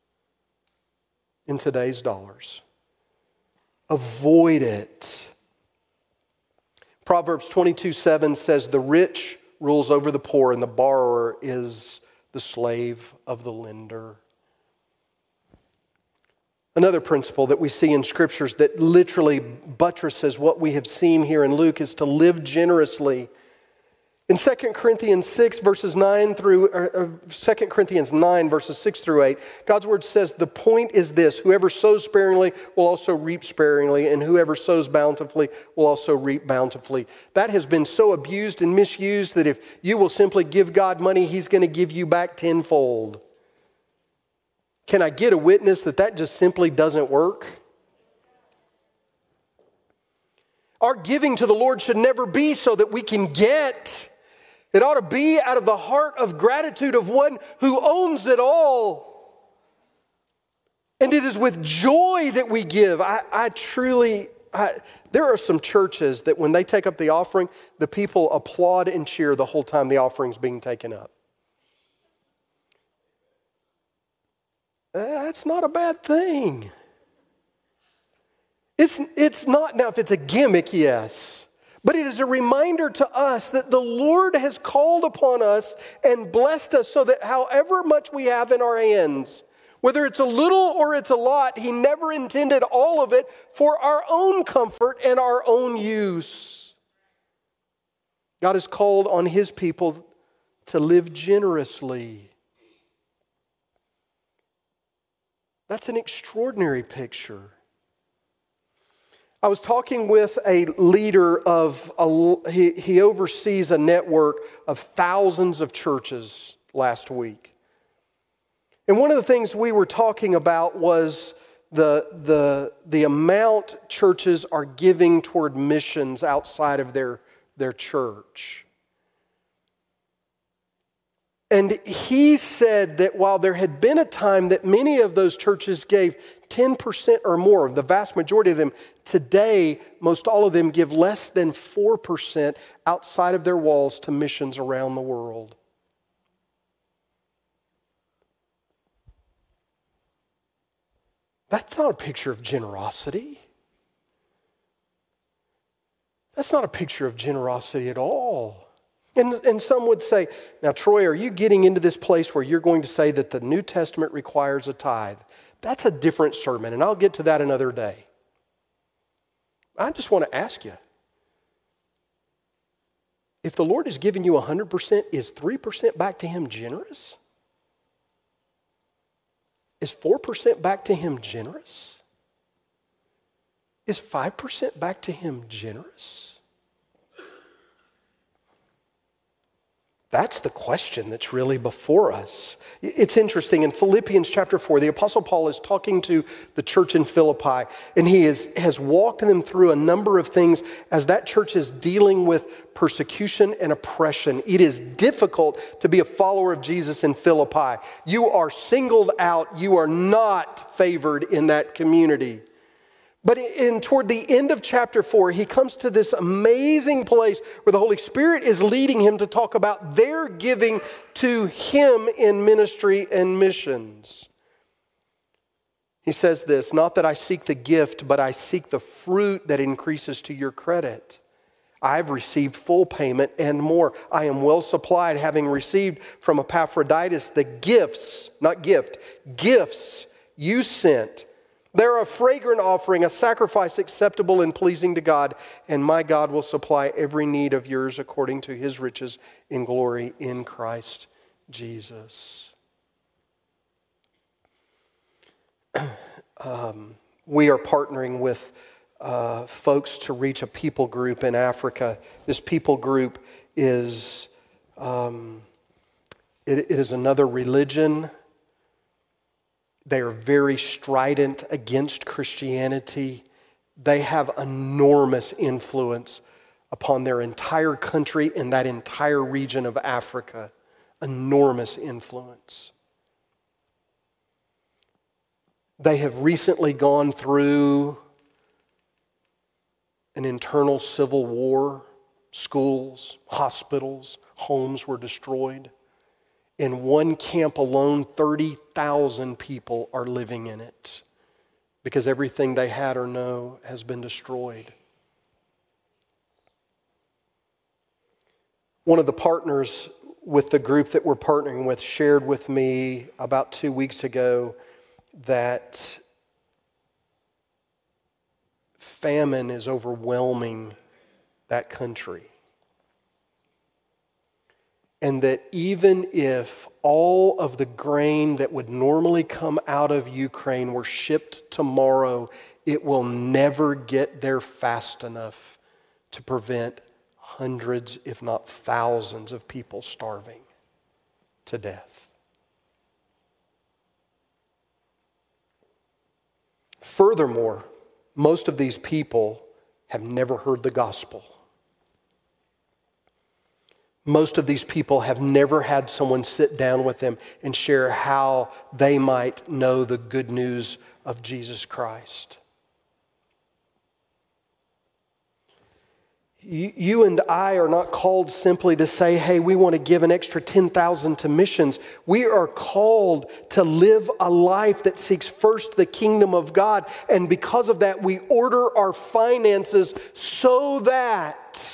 in today's dollars. Avoid it. Proverbs 22:7 says, the rich rules over the poor and the borrower is the slave of the lender. Another principle that we see in scriptures that literally buttresses what we have seen here in Luke is to live generously. In 2 Corinthians 6, verses 9 through, or 2 Corinthians 9, verses 6 through 8, God's word says, the point is this: whoever sows sparingly will also reap sparingly, and whoever sows bountifully will also reap bountifully. That has been so abused and misused that if you will simply give God money, He's going to give you back tenfold. Can I get a witness that that just simply doesn't work? Our giving to the Lord should never be so that we can get. It ought to be out of the heart of gratitude of one who owns it all. And it is with joy that we give. There are some churches that when they take up the offering, the people applaud and cheer the whole time the offering's being taken up. That's not a bad thing. It's not, now if it's a gimmick, yes. But it is a reminder to us that the Lord has called upon us and blessed us so that however much we have in our hands, whether it's a little or it's a lot, He never intended all of it for our own comfort and our own use. God has called on His people to live generously. That's an extraordinary picture. I was talking with a leader he oversees a network of thousands of churches last week. And one of the things we were talking about was the amount churches are giving toward missions outside of their church. And he said that while there had been a time that many of those churches gave 10% or more, the vast majority of them, today, most all of them give less than 4% outside of their walls to missions around the world. That's not a picture of generosity. That's not a picture of generosity at all. And some would say, now Troy, are you getting into this place where you're going to say that the New Testament requires a tithe? That's a different sermon, and I'll get to that another day. I just want to ask you, if the Lord is giving you 100%, is 3% back to Him generous? Is 4% back to Him generous? Is 5% back to Him generous? That's the question that's really before us. It's interesting, in Philippians chapter 4, the Apostle Paul is talking to the church in Philippi, and he has walked them through a number of things as that church is dealing with persecution and oppression. It is difficult to be a follower of Jesus in Philippi. You are singled out. You are not favored in that community. But toward the end of chapter 4, he comes to this amazing place where the Holy Spirit is leading him to talk about their giving to Him in ministry and missions. He says this, not that I seek the gift, but I seek the fruit that increases to your credit. I've received full payment and more. I am well supplied, having received from Epaphroditus the gifts, not gift, gifts you sent. They're a fragrant offering, a sacrifice acceptable and pleasing to God, and my God will supply every need of yours according to His riches in glory in Christ Jesus. We are partnering with folks to reach a people group in Africa. This people group is it is another religion. They are very strident against Christianity. They have enormous influence upon their entire country and that entire region of Africa. Enormous influence. They have recently gone through an internal civil war. Schools, hospitals, homes were destroyed. In one camp alone, 30,000 people are living in it because everything they had or know has been destroyed. One of the partners with the group that we're partnering with shared with me about 2 weeks ago that famine is overwhelming that country. And that even if all of the grain that would normally come out of Ukraine were shipped tomorrow, it will never get there fast enough to prevent hundreds, if not thousands, of people starving to death. Furthermore, most of these people have never heard the gospel. Most of these people have never had someone sit down with them and share how they might know the good news of Jesus Christ. You and I are not called simply to say, hey, we want to give an extra 10,000 to missions. We are called to live a life that seeks first the kingdom of God. And because of that, we order our finances so that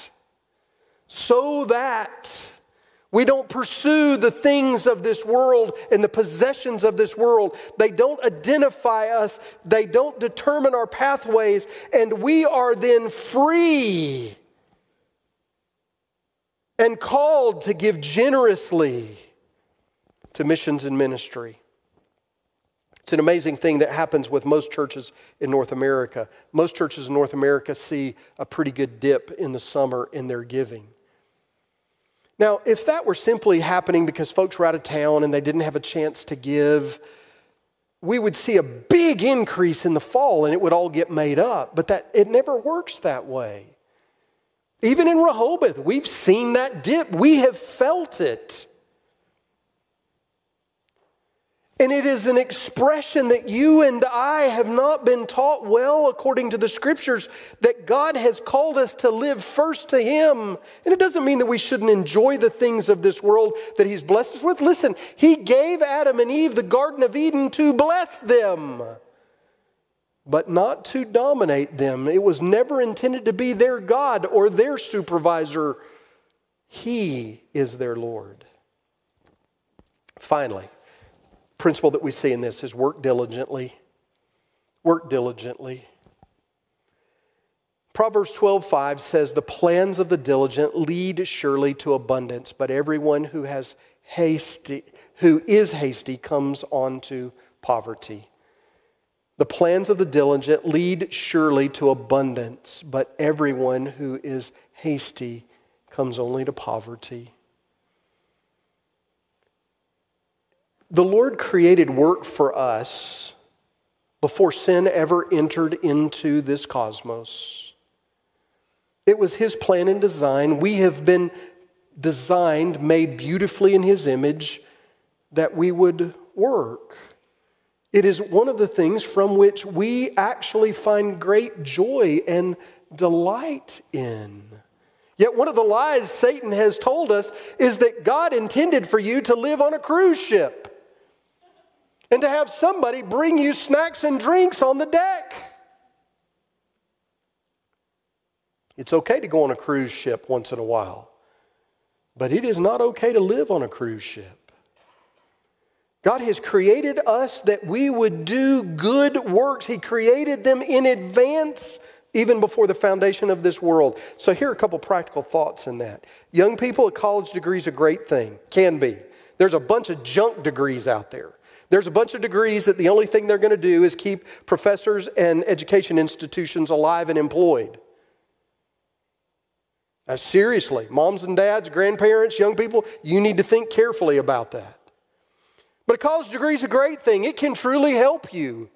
we don't pursue the things of this world and the possessions of this world. They don't identify us. They don't determine our pathways. And we are then free and called to give generously to missions and ministry. It's an amazing thing that happens with most churches in North America. Most churches in North America see a pretty good dip in the summer in their giving. Now, if that were simply happening because folks were out of town and they didn't have a chance to give, we would see a big increase in the fall and it would all get made up. But it never works that way. Even in Rehoboth, we've seen that dip. We have felt it. And it is an expression that you and I have not been taught well according to the scriptures, that God has called us to live first to Him. And it doesn't mean that we shouldn't enjoy the things of this world that He's blessed us with. Listen, He gave Adam and Eve the Garden of Eden to bless them, but not to dominate them. It was never intended to be their God or their supervisor. He is their Lord. Finally, principle that we see in this is work diligently. Work diligently. Proverbs 12:5 says, the plans of the diligent lead surely to abundance, but everyone who is hasty comes on to poverty. The plans of the diligent lead surely to abundance, but everyone who is hasty comes only to poverty. The Lord created work for us before sin ever entered into this cosmos. It was His plan and design. We have been designed, made beautifully in His image, that we would work. It is one of the things from which we actually find great joy and delight in. Yet one of the lies Satan has told us is that God intended for you to live on a cruise ship and to have somebody bring you snacks and drinks on the deck. It's okay to go on a cruise ship once in a while, but it is not okay to live on a cruise ship. God has created us that we would do good works. He created them in advance, even before the foundation of this world. So here are a couple practical thoughts in that. Young people, a college degree is a great thing. Can be. There's a bunch of junk degrees out there. There's a bunch of degrees that the only thing they're going to do is keep professors and education institutions alive and employed. Now, seriously, moms and dads, grandparents, young people, you need to think carefully about that. But a college degree is a great thing. It can truly help you.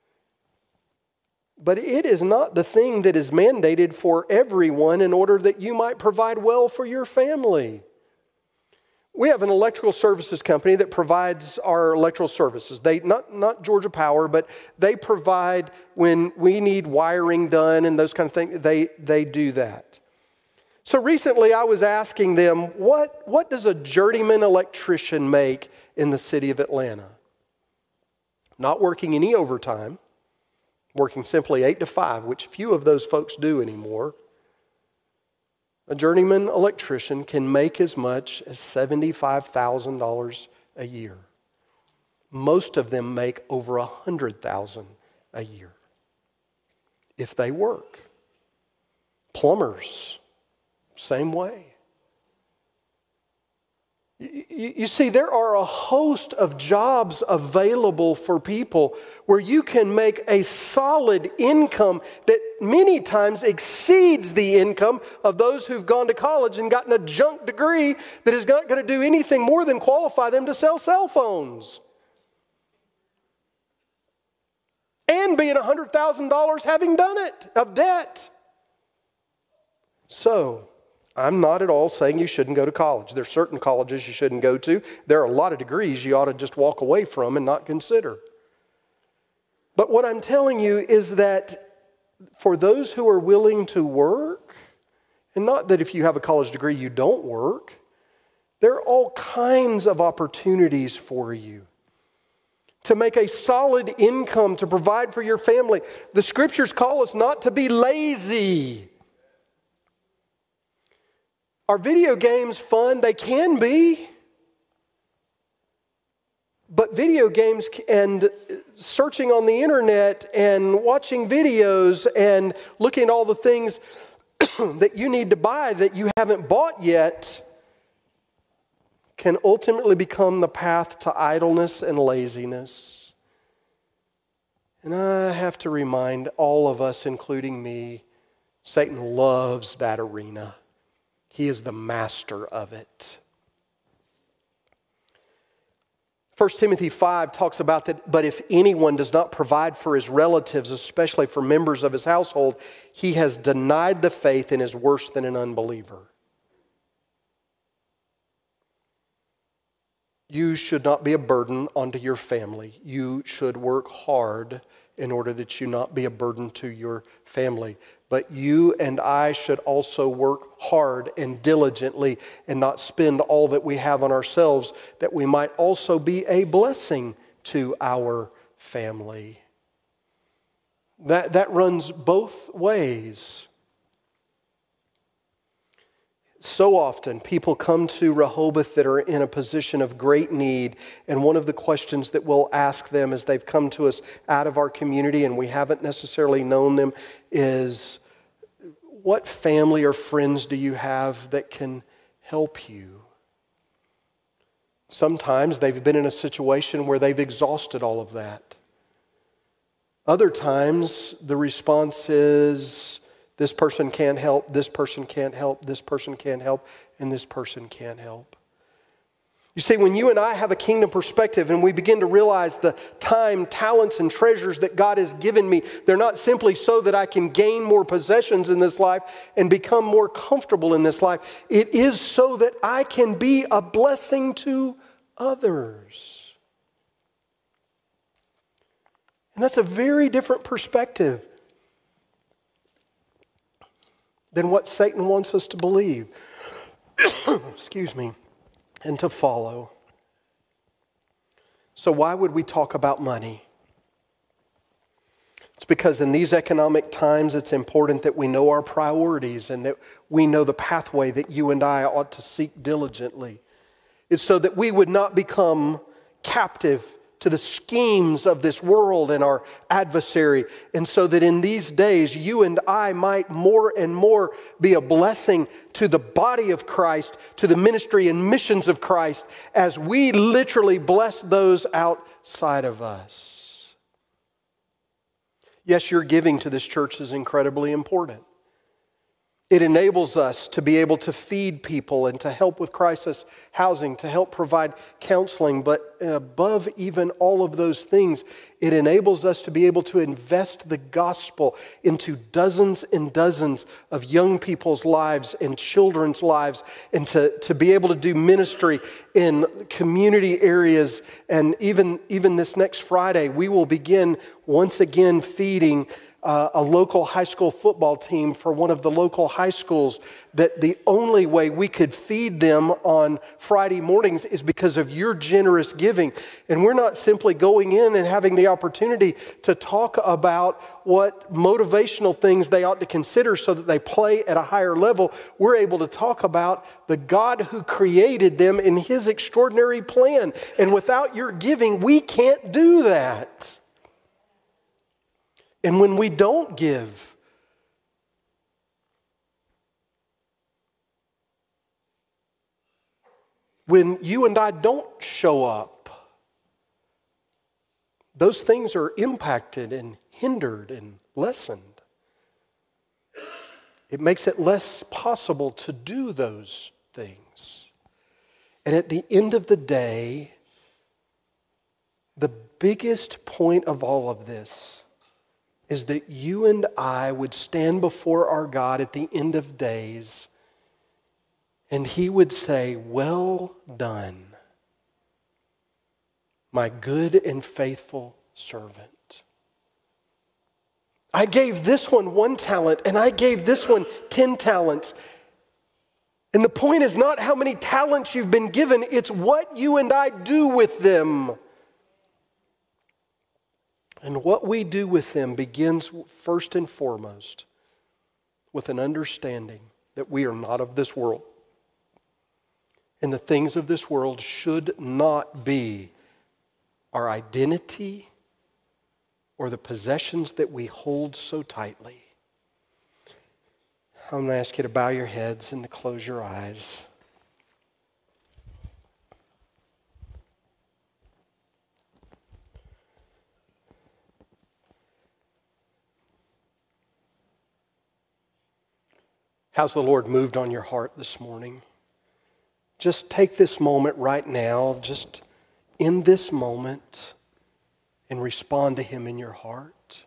But it is not the thing that is mandated for everyone in order that you might provide well for your family. We have an electrical services company that provides our electrical services. They not Georgia Power, but they provide when we need wiring done and those kind of things. They do that. So recently I was asking them, what does a journeyman electrician make in the city of Atlanta? Not working any overtime, working simply 8 to 5, which few of those folks do anymore. A journeyman electrician can make as much as $75,000 a year. Most of them make over $100,000 a year if they work. Plumbers, same way. You see, there are a host of jobs available for people where you can make a solid income that many times exceeds the income of those who've gone to college and gotten a junk degree that is not going to do anything more than qualify them to sell cell phones. And be in $100,000 having done it, of debt. So, I'm not at all saying you shouldn't go to college. There are certain colleges you shouldn't go to. There are a lot of degrees you ought to just walk away from and not consider. But what I'm telling you is that for those who are willing to work, and not that if you have a college degree you don't work, there are all kinds of opportunities for you to make a solid income, to provide for your family. The scriptures call us not to be lazy. Are video games fun? They can be. But video games and searching on the internet and watching videos and looking at all the things that you need to buy that you haven't bought yet can ultimately become the path to idleness and laziness. And I have to remind all of us, including me, Satan loves that arena. He is the master of it. 1 Timothy 5 talks about that, but if anyone does not provide for his relatives, especially for members of his household, he has denied the faith and is worse than an unbeliever. You should not be a burden onto your family. You should work hard in order that you not be a burden to your family. But you and I should also work hard and diligently and not spend all that we have on ourselves, that we might also be a blessing to our family. That runs both ways. So often people come to Rehoboth that are in a position of great need, and one of the questions that we'll ask them as they've come to us out of our community and we haven't necessarily known them is, what family or friends do you have that can help you? Sometimes they've been in a situation where they've exhausted all of that. Other times the response is, this person can't help, this person can't help, this person can't help, and this person can't help. You see, when you and I have a kingdom perspective and we begin to realize the time, talents, and treasures that God has given me, they're not simply so that I can gain more possessions in this life and become more comfortable in this life. It is so that I can be a blessing to others. And that's a very different perspective than what Satan wants us to believe, excuse me, and to follow. So why would we talk about money? It's because in these economic times, it's important that we know our priorities and that we know the pathway that you and I ought to seek diligently. It's so that we would not become captive to the schemes of this world and our adversary, and so that in these days you and I might more and more be a blessing to the body of Christ, to the ministry and missions of Christ, as we literally bless those outside of us. Yes, your giving to this church is incredibly important. It enables us to be able to feed people and to help with crisis housing, to help provide counseling. But above even all of those things, it enables us to be able to invest the gospel into dozens and dozens of young people's lives and children's lives, and to be able to do ministry in community areas. And even this next Friday, we will begin once again feeding a local high school football team for one of the local high schools, that the only way we could feed them on Friday mornings is because of your generous giving. And we're not simply going in and having the opportunity to talk about what motivational things they ought to consider so that they play at a higher level. We're able to talk about the God who created them in His extraordinary plan. And without your giving, we can't do that. And when we don't give, when you and I don't show up, those things are impacted and hindered and lessened. It makes it less possible to do those things. And at the end of the day, the biggest point of all of this is that you and I would stand before our God at the end of days, and He would say, "Well done, my good and faithful servant. I gave this one 1 talent, and I gave this one 10 talents. And the point is not how many talents you've been given, it's what you and I do with them. And what we do with them begins first and foremost with an understanding that we are not of this world. And the things of this world should not be our identity or the possessions that we hold so tightly. I'm going to ask you to bow your heads and to close your eyes. How's the Lord moved on your heart this morning? Just take this moment right now, just in this moment, and respond to Him in your heart.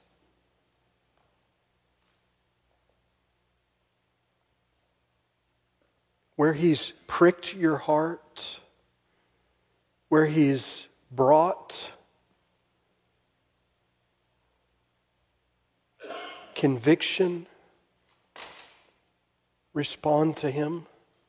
Where He's pricked your heart, where He's brought conviction, respond to Him.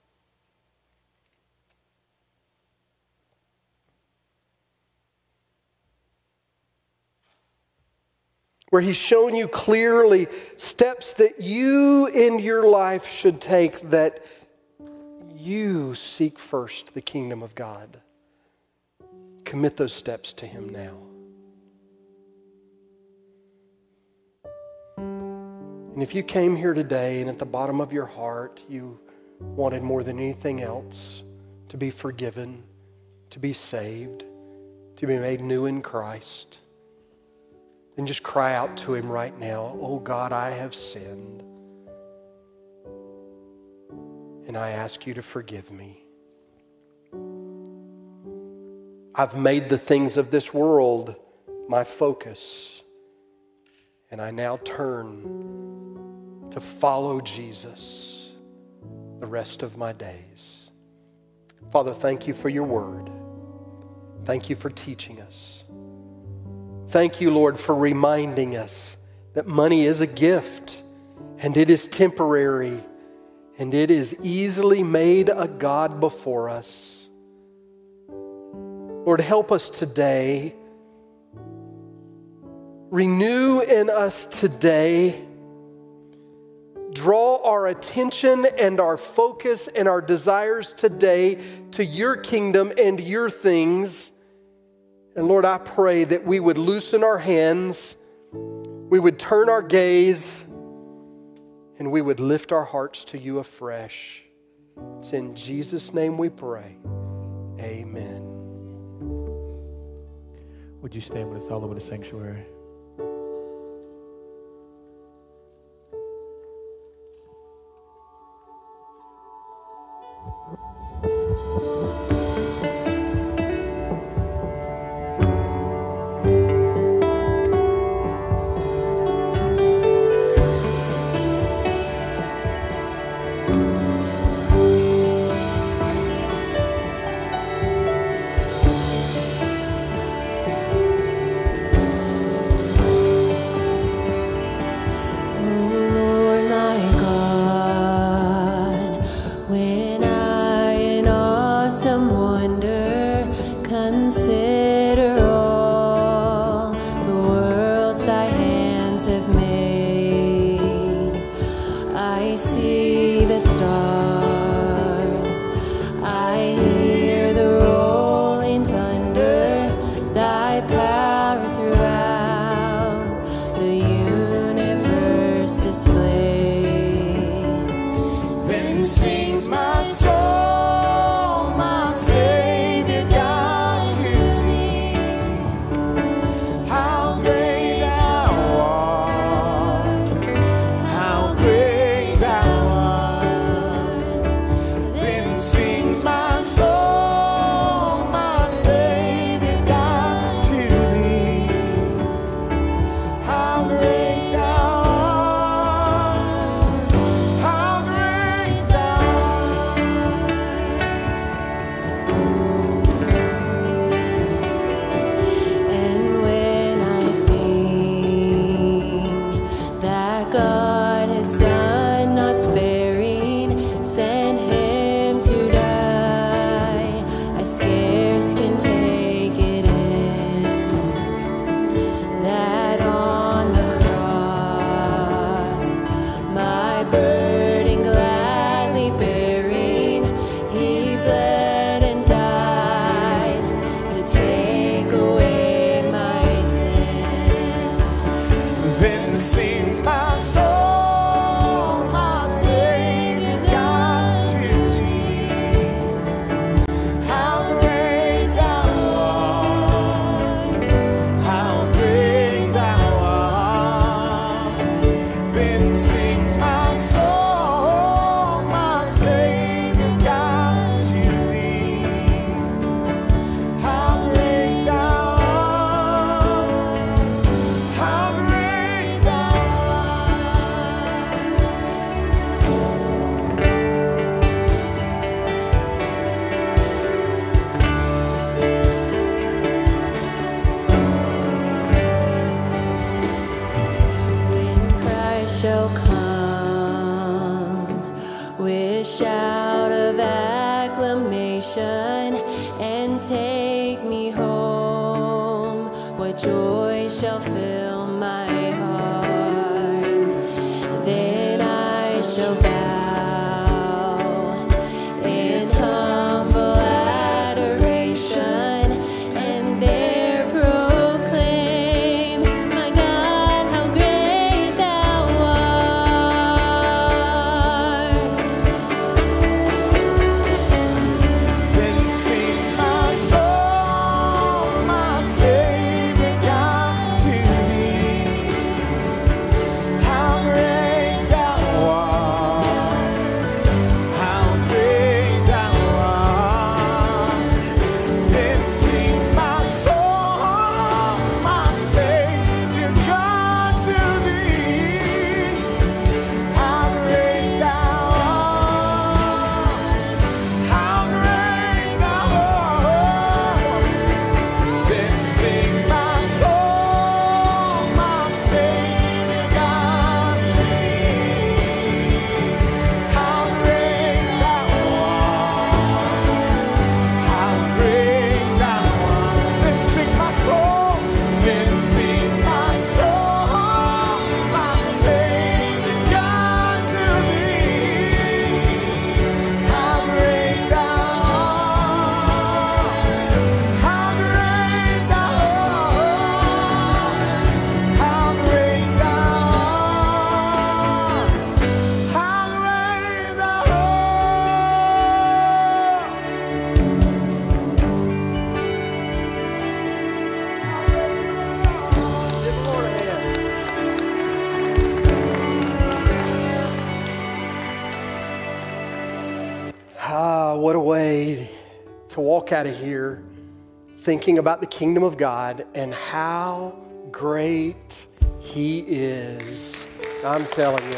Where He's shown you clearly steps that you in your life should take, that you seek first the kingdom of God. Commit those steps to Him now. And if you came here today and at the bottom of your heart you wanted more than anything else to be forgiven, to be saved, to be made new in Christ, then just cry out to Him right now, "Oh God, I have sinned, and I ask you to forgive me. I've made the things of this world my focus, and I now turn to follow Jesus the rest of my days." Father, thank you for your word. Thank you for teaching us. Thank you, Lord, for reminding us that money is a gift, and it is temporary, and it is easily made a god before us. Lord, help us today. Renew in us today. Draw our attention and our focus and our desires today to your kingdom and your things. And Lord, I pray that we would loosen our hands, we would turn our gaze, and we would lift our hearts to you afresh. It's in Jesus' name we pray. Amen. Would you stand with us all over the sanctuary? Sings my soul, my Savior. shall fill my heart. Then I shall bow in humble adoration and there proclaim, my God, how great thou art. Then sings my soul, my Savior God, to thee. How great thou art, how great thou art. Then sings my soul, my Savior God, to thee. How great thou art, how great thou art. Then sings my soul, my Savior God, to thee. How great thou art, how great thou art. Then sings my soul, then sings my soul, my Savior God, to thee. How great thou art, how great thou art, how great thou art, how great thou art. Give the Lord a hand. What a way to walk out of here thinking about the kingdom of God and how great He is. I'm telling you.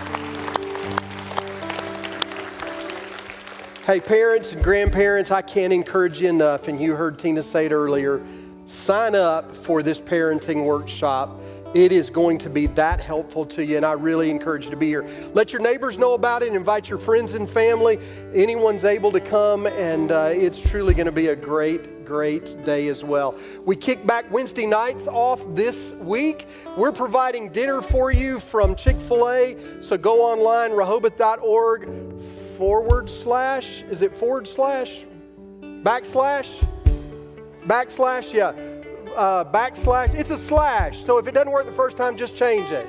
Hey, parents and grandparents, I can't encourage you enough, and you heard Tina say it earlier, sign up for this parenting workshop. It is going to be that helpful to you, and I really encourage you to be here. Let your neighbors know about it. Invite your friends and family. Anyone's able to come, and it's truly going to be a great, great day as well. We kick back Wednesday nights off this week. We're providing dinner for you from Chick-fil-A, so go online, rehoboth.org / is it / / yeah. / it's a slash, so if it doesn't work the first time, just change it.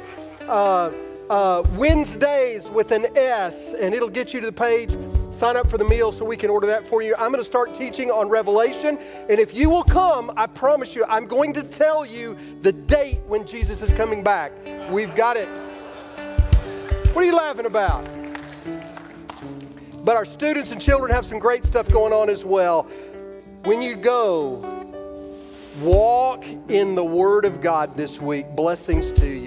Wednesdays with an S, and it'll get you to the page. Sign up for the meal so we can order that for you. I'm going to start teaching on Revelation, and if you will come, I promise you, I'm going to tell you the date when Jesus is coming back. We've got it. What are you laughing about? But our students and children have some great stuff going on as well. When you go, walk in the Word of God this week. Blessings to you.